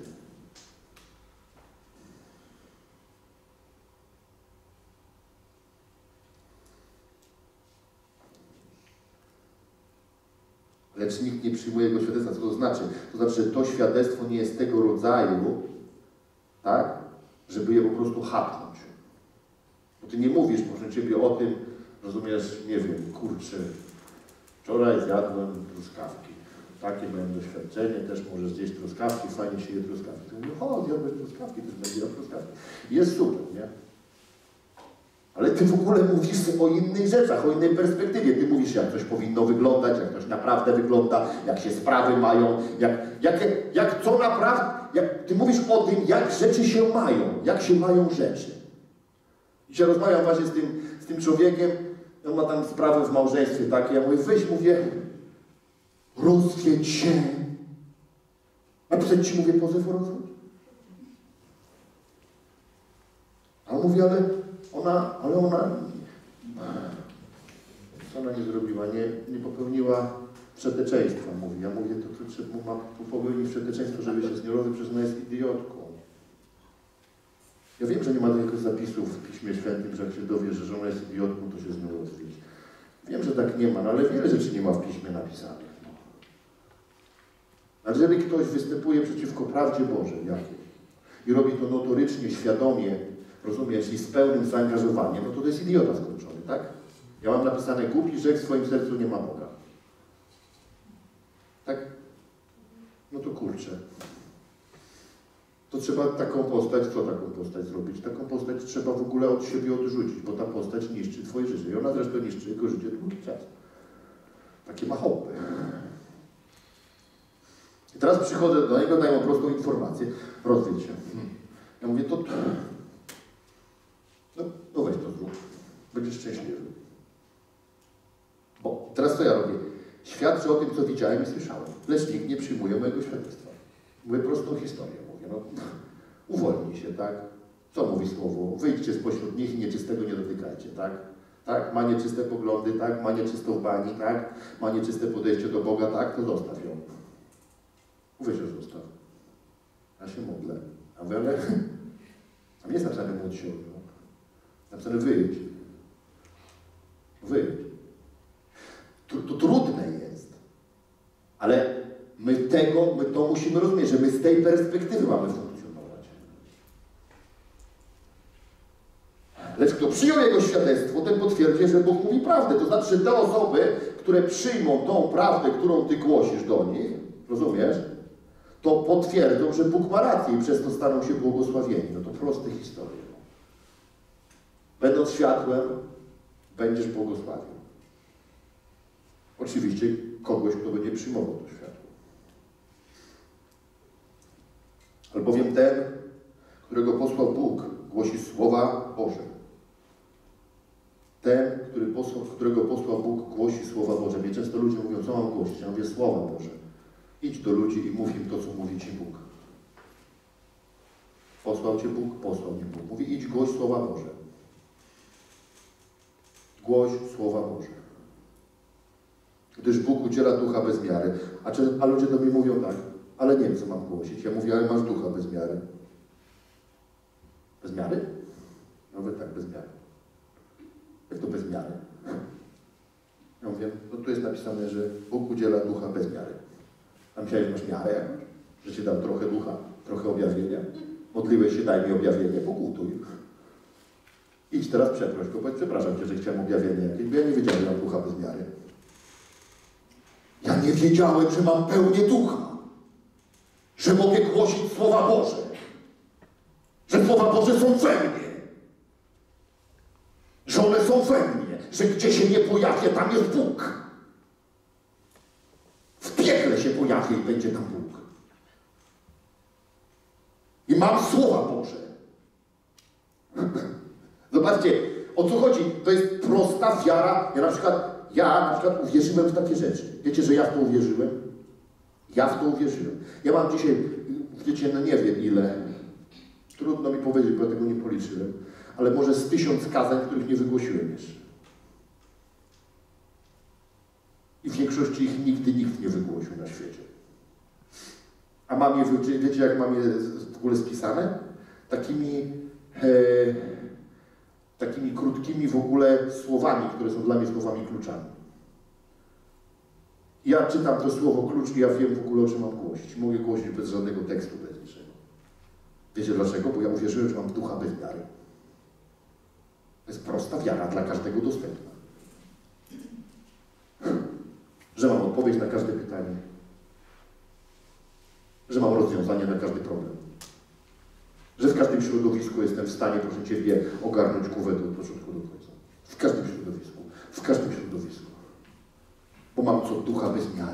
lecz nikt nie przyjmuje jego świadectwa. Co to znaczy? To znaczy, że to świadectwo nie jest tego rodzaju, tak, żeby je po prostu chapnąć. Bo ty nie mówisz, proszę Ciebie, o tym, rozumiesz, nie wiem, kurczę, wczoraj zjadłem truskawki. Takie miałem doświadczenie, też możesz zjeść truskawki, fajnie się je truskawki. Ty mówisz, o, zjadłeś truskawki, też będzie jadł truskawki. Jest super, nie? Ale ty w ogóle mówisz o innych rzeczach, o innej perspektywie. Ty mówisz, jak coś powinno wyglądać, jak coś naprawdę wygląda, jak się sprawy mają, jak co naprawdę... ty mówisz o tym, jak rzeczy się mają, jak się mają rzeczy. Dzisiaj rozmawiam właśnie z tym człowiekiem, on ma tam sprawę w małżeństwie takie, ja mówię, weź, mówię, rozwiedź się. Napisać ci, mówię, pozew o rozwód. A on mówi, ale ona, co ona nie zrobiła? Nie popełniła wszeteczeństwa, mówi. Ja mówię, to ma popełnić wszeteczeństwo, żeby się z nią rozwiązać, przecież ona jest idiotką. Ja wiem, że nie ma takiego zapisu w Piśmie Świętym, że jak się dowie, że żona jest idiotką, to się z nią rozwiedź. Wiem, że tak nie ma, no ale wiele rzeczy nie ma w Piśmie napisanych. No. A jeżeli ktoś występuje przeciwko prawdzie Bożej, jakiej, i robi to notorycznie, świadomie, rozumiesz, i z pełnym zaangażowaniem, no to jest idiota skończony, tak? Ja mam napisane, głupi rzekł, w swoim sercu nie ma Boga. Tak? No to kurczę. To trzeba taką postać, co taką postać zrobić? Taką postać trzeba w ogóle od siebie odrzucić, bo ta postać niszczy twoje życie. I ona zresztą niszczy jego życie długi czas. Takie ma hobby. I teraz przychodzę do niego, daję mu prostą informację. Rozwiedź się. Ja mówię, no weź to zrób. Będziesz szczęśliwy. Bo teraz co ja robię? Świadczę o tym, co widziałem i słyszałem. Lecz nikt nie przyjmuje mojego świadectwa. Mówię prostą historię. Mówię, no uwolnij się, tak? Co mówi słowo? Wyjdźcie spośród nich i nieczystego nie dotykajcie, tak? Tak? Ma nieczyste poglądy, tak? Ma nieczysto w bani, tak? Ma nieczyste podejście do Boga, tak? To zostaw ją. Mówię, że zostaw. Ja się modlę. A wy, ale... A nie jest napisane módl się o nią. Napisane wyjdź. Wyjdź. To trudne jest. Ale my to musimy rozumieć, że my z tej perspektywy mamy funkcjonować. Lecz kto przyjął jego świadectwo, ten potwierdzi, że Bóg mówi prawdę. To znaczy, że te osoby, które przyjmą tą prawdę, którą ty głosisz do nich, rozumiesz, to potwierdzą, że Bóg ma rację i przez to staną się błogosławieni. No to proste historie. Będąc światłem, będziesz błogosławił. Oczywiście kogoś, kto będzie przyjmował to światło. Albowiem ten, którego posłał Bóg, głosi słowa Boże. Ten, którego posłał Bóg, głosi słowa Boże. Mnie często ludzie mówią, co mam głosić? Ja mówię, słowa Boże. Idź do ludzi i mów im to, co mówi ci Bóg. Posłał cię Bóg, posłał mnie Bóg. Mówi, idź, głoś słowa Boże. Głoś słowa Boże. Gdyż Bóg udziela ducha bez miary. A ludzie do mnie mówią tak, ale nie wiem, co mam głosić. Ja mówię, ale masz ducha bez miary. Bez miary? Nawet tak, bez miary. Jak to bez miary? Ja mówię, no tu jest napisane, że Bóg udziela ducha bez miary. A myślałeś, że masz miarę jakąś? Że ci dam trochę ducha, trochę objawienia? Modliłeś się, daj mi objawienie, pokutuj. Idź teraz przeproś go, powiedz, przepraszam cię, że chciałem objawienie jakieś, bo ja nie wiedziałem, że mam ducha bez miary. Ja nie wiedziałem, że mam pełnię ducha. Że mogę głosić słowa Boże. Że słowa Boże są we mnie. Że one są we mnie. Że gdzie się nie pojawię, tam jest Bóg. W piekle się pojawię i będzie tam Bóg. I mam słowa Boże. Zobaczcie, o co chodzi? To jest prosta wiara. Ja na przykład uwierzyłem w takie rzeczy. Wiecie, że ja w to uwierzyłem? Ja w to uwierzyłem. Ja mam dzisiaj, wiecie, no nie wiem ile. Trudno mi powiedzieć, bo ja tego nie policzyłem. Ale może z 1000 kazań, których nie wygłosiłem jeszcze. I w większości ich nigdy nikt nie wygłosił na świecie. A mam je, wiecie jak mam je w ogóle spisane? Takimi krótkimi w ogóle słowami, które są dla mnie słowami kluczami. Ja czytam to słowo klucz i ja wiem w ogóle, o czym mam głosić. Mogę głosić bez żadnego tekstu, bez niczego. Wiecie dlaczego? Bo ja uwierzyłem, że mam ducha bez wiary. To jest prosta wiara, dla każdego dostępna. Że mam odpowiedź na każde pytanie. Że mam rozwiązanie na każdy problem. Że w każdym środowisku jestem w stanie, proszę Ciebie, ogarnąć głowę od początku do końca. W każdym środowisku. W każdym środowisku. Bo mam co ducha bez miary.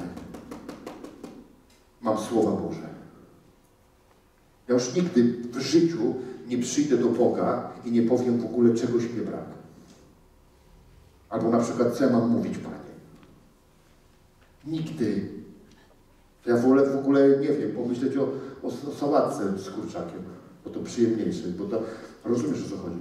Mam Słowa Boże. Ja już nigdy w życiu nie przyjdę do Boga i nie powiem w ogóle czegoś mi brak. Albo na przykład, co ja mam mówić, Panie? Nigdy. Ja wolę w ogóle, nie wiem, pomyśleć o sałatce z kurczakiem, bo to przyjemniejsze, bo to, rozumiesz, o co chodzi.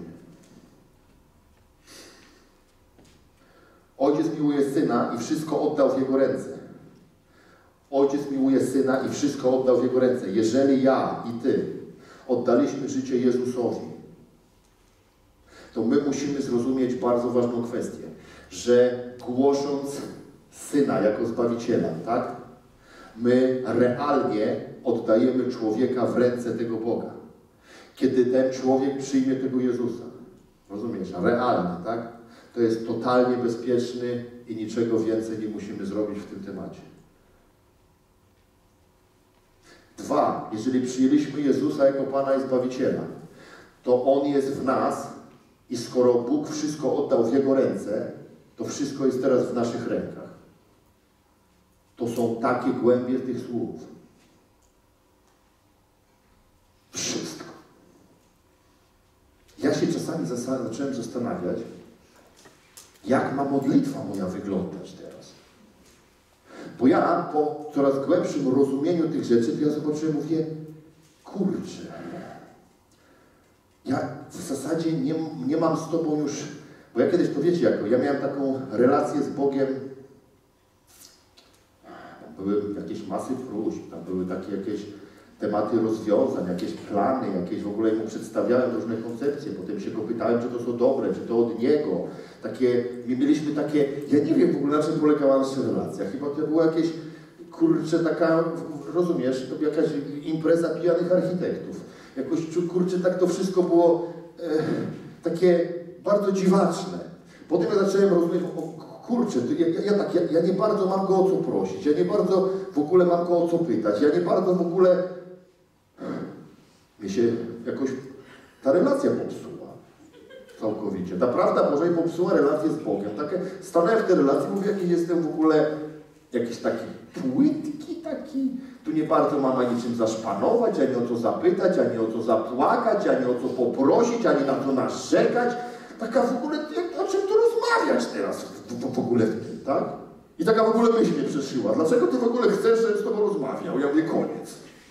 Ojciec miłuje Syna i wszystko oddał w Jego ręce. Ojciec miłuje Syna i wszystko oddał w Jego ręce. Jeżeli ja i Ty oddaliśmy życie Jezusowi, to my musimy zrozumieć bardzo ważną kwestię, że głosząc Syna jako Zbawiciela, tak? My realnie oddajemy człowieka w ręce tego Boga. Kiedy ten człowiek przyjmie tego Jezusa. Rozumiesz? Realnie, tak? To jest totalnie bezpieczny i niczego więcej nie musimy zrobić w tym temacie. 2. Jeżeli przyjęliśmy Jezusa jako Pana i Zbawiciela, to On jest w nas i skoro Bóg wszystko oddał w Jego ręce, to wszystko jest teraz w naszych rękach. To są takie głębie tych słów. Wszystko. Ja się czasami zacząłem zastanawiać, jak ma modlitwa moja wyglądać teraz. Bo ja po coraz głębszym rozumieniu tych rzeczy, to ja zobaczyłem, mówię, kurczę, ja w zasadzie nie mam z Tobą już, bo ja kiedyś, to wiecie jako, ja miałem taką relację z Bogiem, tam były jakieś masy próśb, tam były takie jakieś tematy rozwiązań, jakieś plany, jakieś w ogóle mu przedstawiałem różne koncepcje, potem się go pytałem, czy to są dobre, czy to od niego. Takie, mieliśmy takie, ja nie wiem w ogóle na czym polegała nasza relacja, chyba to była jakieś, kurczę, taka, rozumiesz, to była jakaś impreza pijanych architektów. Jakoś, kurczę, tak to wszystko było takie bardzo dziwaczne. Potem ja zacząłem rozumieć, o kurczę, ja nie bardzo mam go o co prosić, ja nie bardzo w ogóle mam go o co pytać, ja nie bardzo w ogóle mi się jakoś ta relacja popsuła całkowicie. Ta prawda Boża popsuła relację z Bogiem. Takie, stanąłem w tej relacji, mówię, jaki jestem w ogóle jakiś taki płytki taki, tu nie bardzo mam ani czym zaszpanować, ani o co zapytać, ani o co zapłakać, ani o co poprosić, ani na co narzekać. Taka w ogóle, o czym tu rozmawiać teraz w ogóle w tym, tak? I taka w ogóle myśl mnie przeszyła. Dlaczego ty w ogóle chcesz, żebym z tobą rozmawiał? Ja mówię, koniec.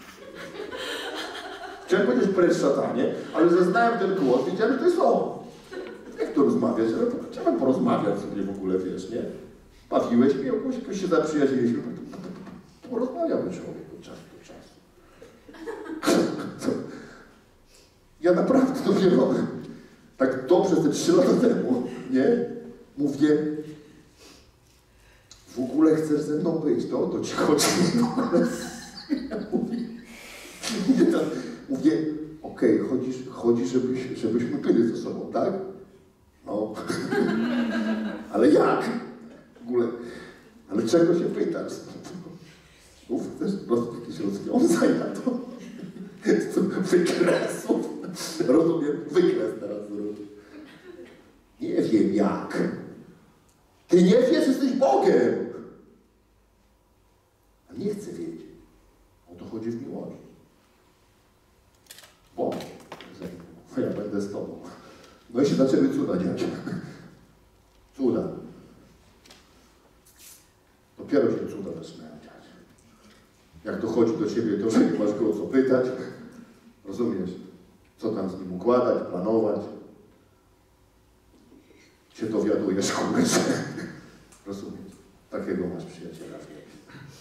Chciałem powiedzieć precz szatanie, ale zaznałem ten głos, wiedziałem, że to jest on. Jak to rozmawiać? Ale chciałem porozmawiać sobie w ogóle, wiesz, nie? Bawiłeś mnie, jakoś się zaprzyjaźniliśmy. Porozmawiamy człowiek od czasu do czasu. Ja naprawdę dopiero tak dobrze te 3 lata temu, nie? Mówię, w ogóle chcesz ze mną być, to ci chodzi w ogóle. Ja mówię, okej, chodzi, żebyśmy byli ze sobą, tak? No. Ale jak? W ogóle. Ale czego się pytasz? Chcesz po prostu jakieś rozwiązania to? Wykresów. Rozumiem, wykres teraz zrobię. Nie wiem jak. Ty nie wiesz, jesteś Bogiem. A nie chcę wiedzieć. O to chodzi w miłości. Bo ja będę z Tobą. No i się zaczęły cuda dziać. Cuda. Dopiero się cuda zaczynają dziać. Jak dochodzi do Ciebie to, że nie masz go o co pytać, rozumiesz, co tam z nim układać, planować, się dowiadujesz, kurczę. Rozumiesz? Takiego masz przyjaciela w niebie.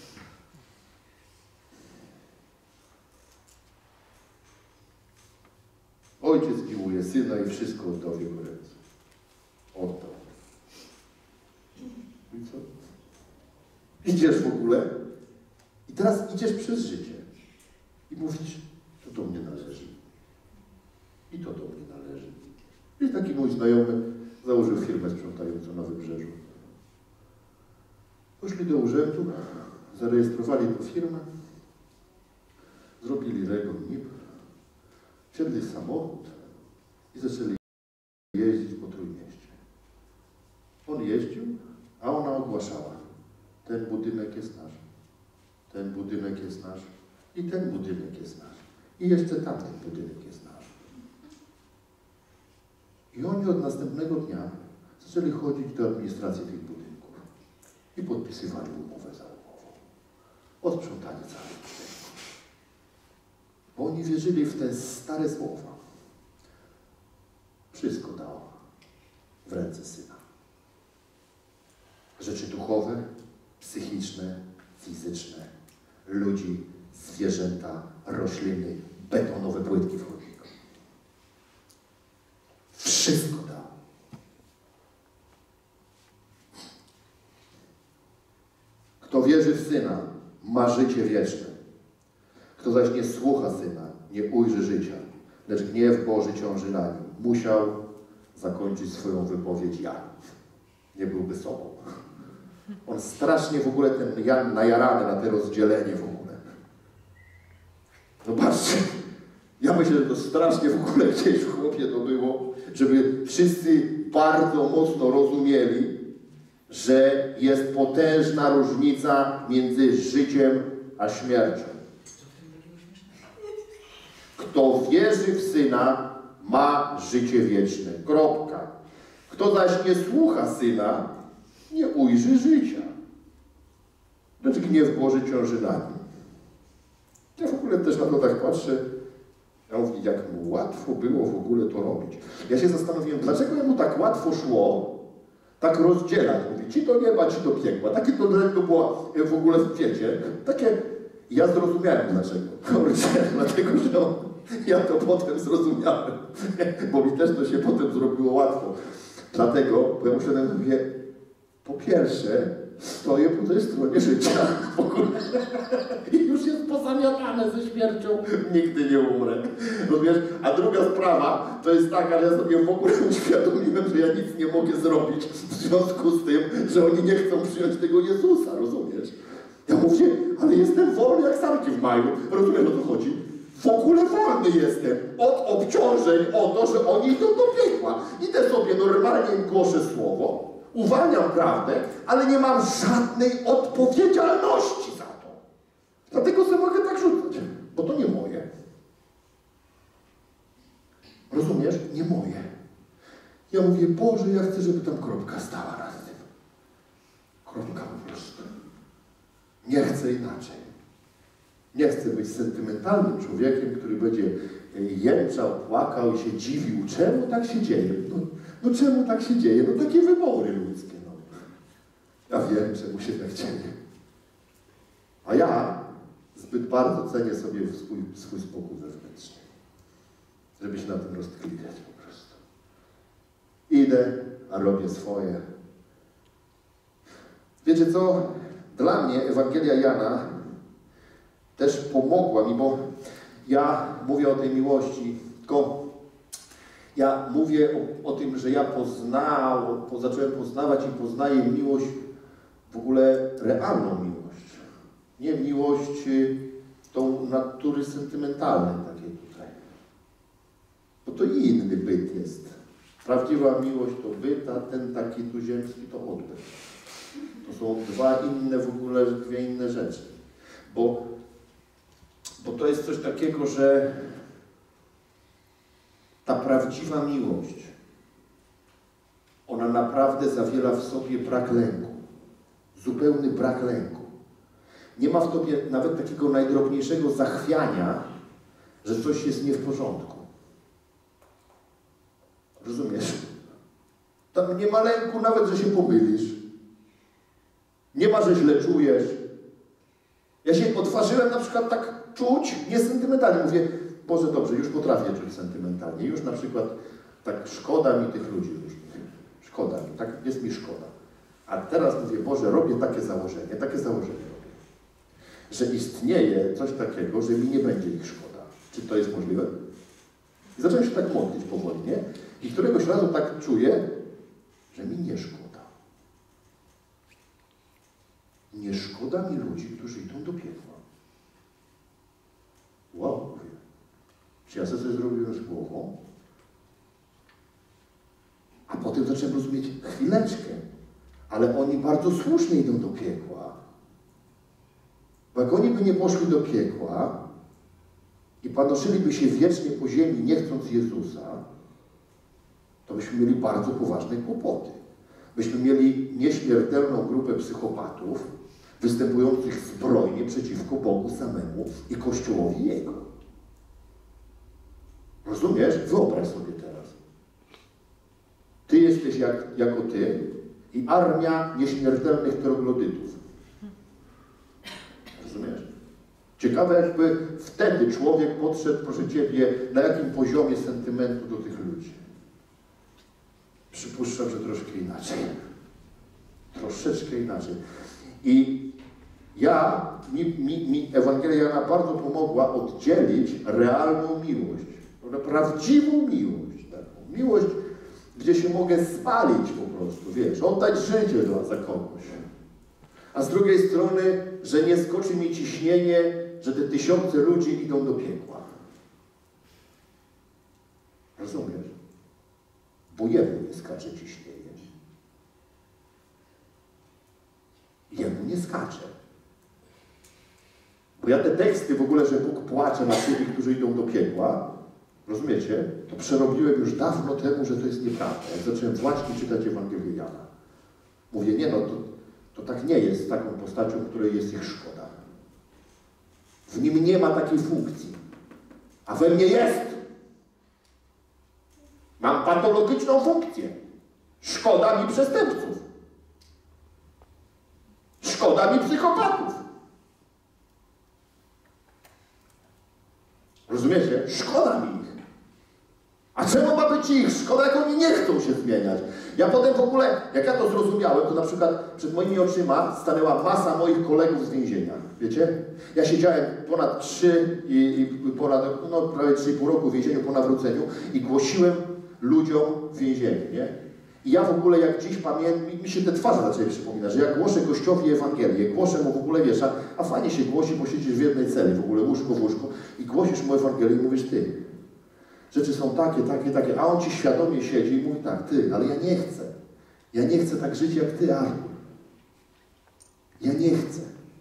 Ojciec miłuje Syna i wszystko oddał w Jego ręce. Oddał. I co? Idziesz w przez życie i mówić, to do mnie należy. I to do mnie należy. I taki mój znajomy założył firmę sprzątającą na Wybrzeżu. Poszli do urzędu, zarejestrowali tę firmę, zrobili REGON NIP, wsiedli w samochód i zaczęli jeździć po Trójmieście. On jeździł, a ona ogłaszała. Ten budynek jest nasz, ten budynek jest nasz i ten budynek jest nasz. I jeszcze tamten budynek jest nasz. I oni od następnego dnia zaczęli chodzić do administracji tych budynków i podpisywali umowę załogową o sprzątanie całych budynków. Bo oni wierzyli w te stare słowa. Wszystko dał w ręce Syna. Rzeczy duchowe, psychiczne, fizyczne, ludzi, zwierzęta, rośliny, betonowe płytki w chodniku. Wszystko dał. Kto wierzy w Syna, ma życie wieczne. Kto zaś nie słucha Syna, nie ujrzy życia, lecz gniew Boży ciąży na nim. Musiał zakończyć swoją wypowiedź Jan. Nie byłby sobą. On strasznie w ogóle, ten Jan najarany na te rozdzielenie w ogóle. No patrzcie, ja myślę, że to strasznie w ogóle gdzieś w chłopie to było, żeby wszyscy bardzo mocno rozumieli, że jest potężna różnica między życiem a śmiercią. Kto wierzy w Syna, ma życie wieczne. Kropka. Kto zaś nie słucha Syna, nie ujrzy życia. Lecz gniew Boży ciąży na nim. Ja w ogóle też na to tak patrzę. Ja mówię, jak mu łatwo było w ogóle to robić. Ja się zastanowiłem, dlaczego mu tak łatwo szło tak rozdzielać. Mówi, ci do nieba, ci do piekła. Takie to było w ogóle w wiecie. Takie, ja zrozumiałem dlaczego. Dlatego, że ja to potem zrozumiałem. Bo mi też to się potem zrobiło łatwo. Dlatego, bo ja musiałem mówię, po pierwsze, stoję po tej stronie życia w ogóle i już jest pozamiatane ze śmiercią, nigdy nie umrę. Rozumiesz? A druga sprawa to jest taka, że ja sobie w ogóle uświadomiłem, że ja nic nie mogę zrobić w związku z tym, że oni nie chcą przyjąć tego Jezusa, rozumiesz? Ja mówię, ale jestem wolny jak sarki w maju. Rozumiesz, o co chodzi? W ogóle wolny jestem od obciążeń o to, że oni idą do piekła. Idę sobie normalnie im głoszę słowo, uwalniam prawdę, ale nie mam żadnej odpowiedzialności za to. Dlatego sobie mogę tak rzucać, bo to nie moje. Rozumiesz? Nie moje. Ja mówię, Boże, ja chcę, żeby tam kropka stała nad tym. Kropka po prostu. Nie chcę inaczej. Nie chcę być sentymentalnym człowiekiem, który będzie jęczał, płakał i się dziwił. Czemu tak się dzieje? No czemu tak się dzieje? No takie wybory ludzkie. No. Ja wiem, czemu się tak dzieje. A ja zbyt bardzo cenię sobie swój spokój wewnętrzny. Żeby się na tym roztkliwiać po prostu. Idę, a robię swoje. Wiecie co? Dla mnie Ewangelia Jana też pomogła mi, bo ja mówię o tej miłości, tylko ja mówię o tym, że ja zacząłem poznawać i poznaję miłość, w ogóle realną miłość. Nie miłość tą natury sentymentalnej takiej tutaj. Bo to inny byt jest. Prawdziwa miłość to byt, a ten taki tu ziemski to odbyt. To są dwie inne rzeczy. Bo to jest coś takiego, że ta prawdziwa miłość, ona naprawdę zawiera w sobie brak lęku. Zupełny brak lęku. Nie ma w tobie nawet takiego najdrobniejszego zachwiania, że coś jest nie w porządku. Rozumiesz? Tam nie ma lęku nawet, że się pomylisz. Nie ma, że źle czujesz. Ja się odważyłem na przykład tak czuć niesentymentalnie. Mówię, Boże, dobrze, już potrafię czuć sentymentalnie. Już na przykład tak szkoda mi tych ludzi różnych. Szkoda mi, tak jest mi szkoda. A teraz mówię, Boże, robię takie założenie robię. że istnieje coś takiego, że mi nie będzie ich szkoda. Czy to jest możliwe? I zacząłem się tak modlić powoli, nie? I któregoś razu tak czuję, że mi nie szkoda. Nie szkoda mi ludzi, którzy idą do piekła. Wow, mówię. Czy ja sobie zrobiłem z głową? A potem zacząłem rozumieć, chwileczkę, ale oni bardzo słusznie idą do piekła. Bo jak oni by nie poszli do piekła i panoszyliby się wiecznie po ziemi, nie chcąc Jezusa, to byśmy mieli bardzo poważne kłopoty. Byśmy mieli nieśmiertelną grupę psychopatów występujących zbrojnie przeciwko Bogu samemu i Kościołowi Jego. Rozumiesz? Wyobraź sobie teraz. Ty jesteś jako ty i armia nieśmiertelnych troglodytów. Rozumiesz? Ciekawe, jakby wtedy człowiek podszedł, proszę Ciebie, na jakim poziomie sentymentu do tych ludzi. Przypuszczam, że troszkę inaczej. Troszeczkę inaczej. I mi Ewangelia Jana bardzo pomogła oddzielić realną miłość. Prawdziwą miłość. Taką. Miłość, gdzie się mogę spalić po prostu, wiesz, oddać życie za kogoś. A z drugiej strony, że nie skoczy mi ciśnienie, że te tysiące ludzi idą do piekła. Rozumiesz? Bo jemu nie skacze ciśnienie. Jemu nie skacze. Bo ja te teksty w ogóle, że Bóg płacze na tych, którzy idą do piekła, rozumiecie? To przerobiłem już dawno temu, że to jest nieprawda. Jak zacząłem właśnie czytać Ewangelię Jana. Mówię, nie no, to tak nie jest taką postacią, której jest ich szkoda. W nim nie ma takiej funkcji. A we mnie jest. Mam patologiczną funkcję. Szkoda mi przestępców. Szkoda mi psychopatów. Rozumiecie? Szkoda mi ich. A czemu ma być ich szkoda, jak oni nie chcą się zmieniać? Ja potem w ogóle, jak ja to zrozumiałem, to na przykład przed moimi oczyma stanęła masa moich kolegów z więzienia. Wiecie? Ja siedziałem ponad 3 i ponad, no prawie 3,5 roku w więzieniu po nawróceniu i głosiłem ludziom w więzieniu, nie? I ja w ogóle, jak dziś pamiętam, mi się te twarze zaczęły przypominać, że jak głoszę Kościowi Ewangelię, głoszę mu w ogóle, wiesz, a fajnie się głosi, bo siedzisz w jednej celi, w ogóle łóżko w łóżko i głosisz mu Ewangelię i mówisz, ty, rzeczy są takie, a on ci świadomie siedzi i mówi tak, ty, ale ja nie chcę. Ja nie chcę tak żyć jak ty, Artur. Ja nie chcę.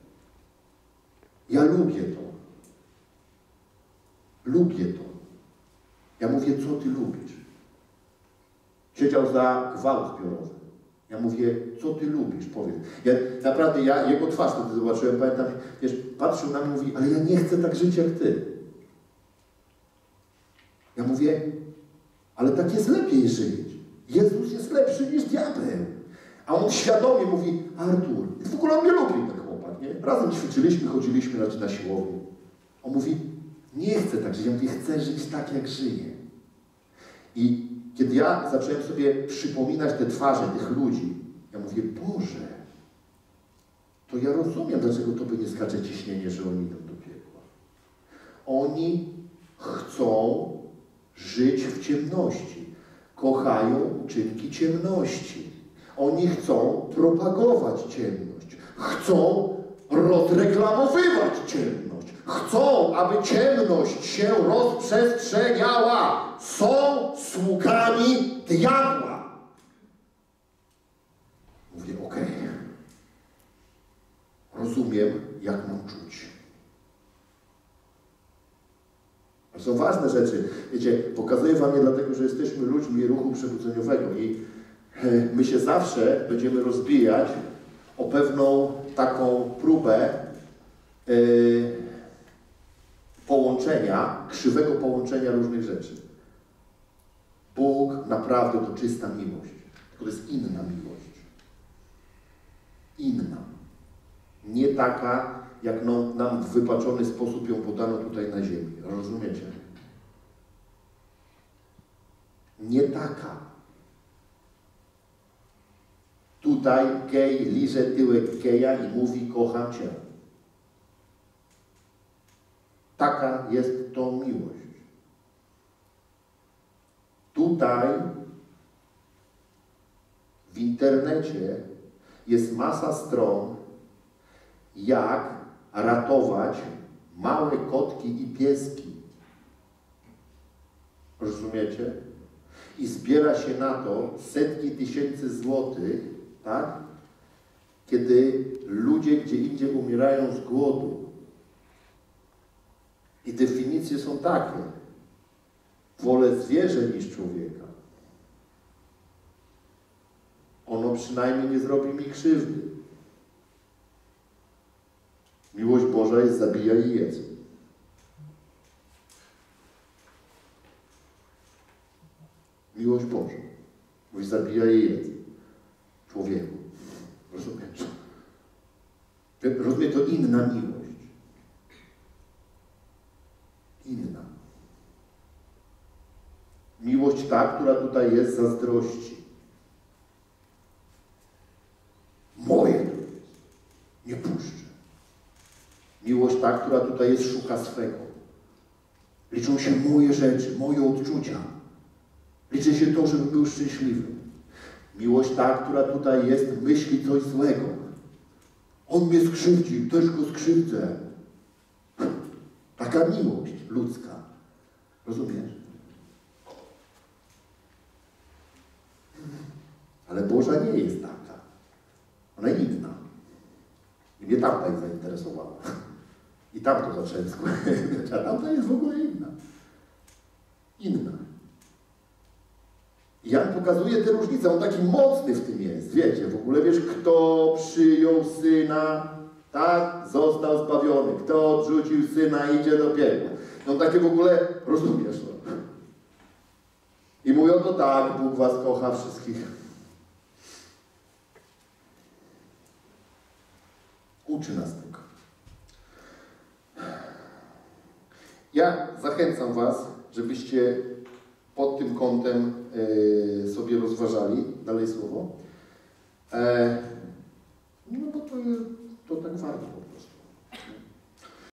Ja lubię to. Lubię to. Ja mówię, co ty lubisz? Siedział za gwałt zbiorowy. Ja mówię, co ty lubisz? Powiedz. Ja jego twarz wtedy zobaczyłem, pamiętam, wiesz, patrzył na mnie i mówi, ale ja nie chcę tak żyć jak ty. Ja mówię, ale tak jest lepiej żyć. Jezus jest lepszy niż diabeł. A on świadomie mówi, Artur, w ogóle on mnie lubi, ten chłopak, nie? Razem ćwiczyliśmy, chodziliśmy na siłownię. On mówi, nie chcę tak żyć. Ja mówię, chcę żyć tak, jak żyję. I kiedy ja zacząłem sobie przypominać te twarze tych ludzi, ja mówię, Boże, to ja rozumiem, dlaczego Tobie nie skacze ciśnienie, że oni idą do piekła. Oni chcą żyć w ciemności. Kochają uczynki ciemności. Oni chcą propagować ciemność. Chcą rozreklamowywać ciemność. Chcą, aby ciemność się rozprzestrzeniała. Są sługami diabła. Mówię, okej. Rozumiem, jak mam czuć. To są ważne rzeczy. Wiecie, pokazuję wam je dlatego, że jesteśmy ludźmi ruchu przebudzeniowego i my się zawsze będziemy rozbijać o pewną taką próbę połączenia, krzywego połączenia różnych rzeczy. Bóg naprawdę to czysta miłość. Tylko to jest inna miłość. Inna. Nie taka, jak nam w wypaczony sposób ją podano tutaj na ziemi. Rozumiecie? Nie taka. Tutaj gej liże tyłek geja i mówi, kocham cię. Taka jest to miłość. Tutaj w internecie jest masa stron, jak ratować małe kotki i pieski. Rozumiecie? I zbiera się na to setki tysięcy złotych, tak? Kiedy ludzie gdzie indziej umierają z głodu. I definicje są takie. Wolę zwierzę niż człowieka. Ono przynajmniej nie zrobi mi krzywdy. Miłość Boża jest zabijaj i jedz. Miłość Boża. Mówi zabijaj i jedz. Człowieku. Rozumiesz? Rozumie, to inna miłość. Inna. Miłość ta, która tutaj jest zazdrości. Moje to jest. Nie puszczę. Miłość ta, która tutaj jest, szuka swego. Liczą się moje rzeczy, moje odczucia. Liczy się to, żebym był szczęśliwy. Miłość ta, która tutaj jest, myśli coś złego. On mnie skrzywdził, też go skrzywdzę. Taka miłość ludzka. Rozumiesz? Ale Boża nie jest taka. Ona inna. I mnie tamta jest zainteresowała. I tamto zacząłem składać, a tamta jest w ogóle inna. Inna. I Jan pokazuje te różnice, on taki mocny w tym jest, wiecie, w ogóle wiesz, kto przyjął Syna, tak, został zbawiony, kto odrzucił Syna, idzie do piekła. No takie w ogóle, rozumiesz, no. I mówią to tak, Bóg was kocha wszystkich. Uczy nas tego. Ja zachęcam was, żebyście pod tym kątem sobie rozważali dalej słowo. No bo to tak warto.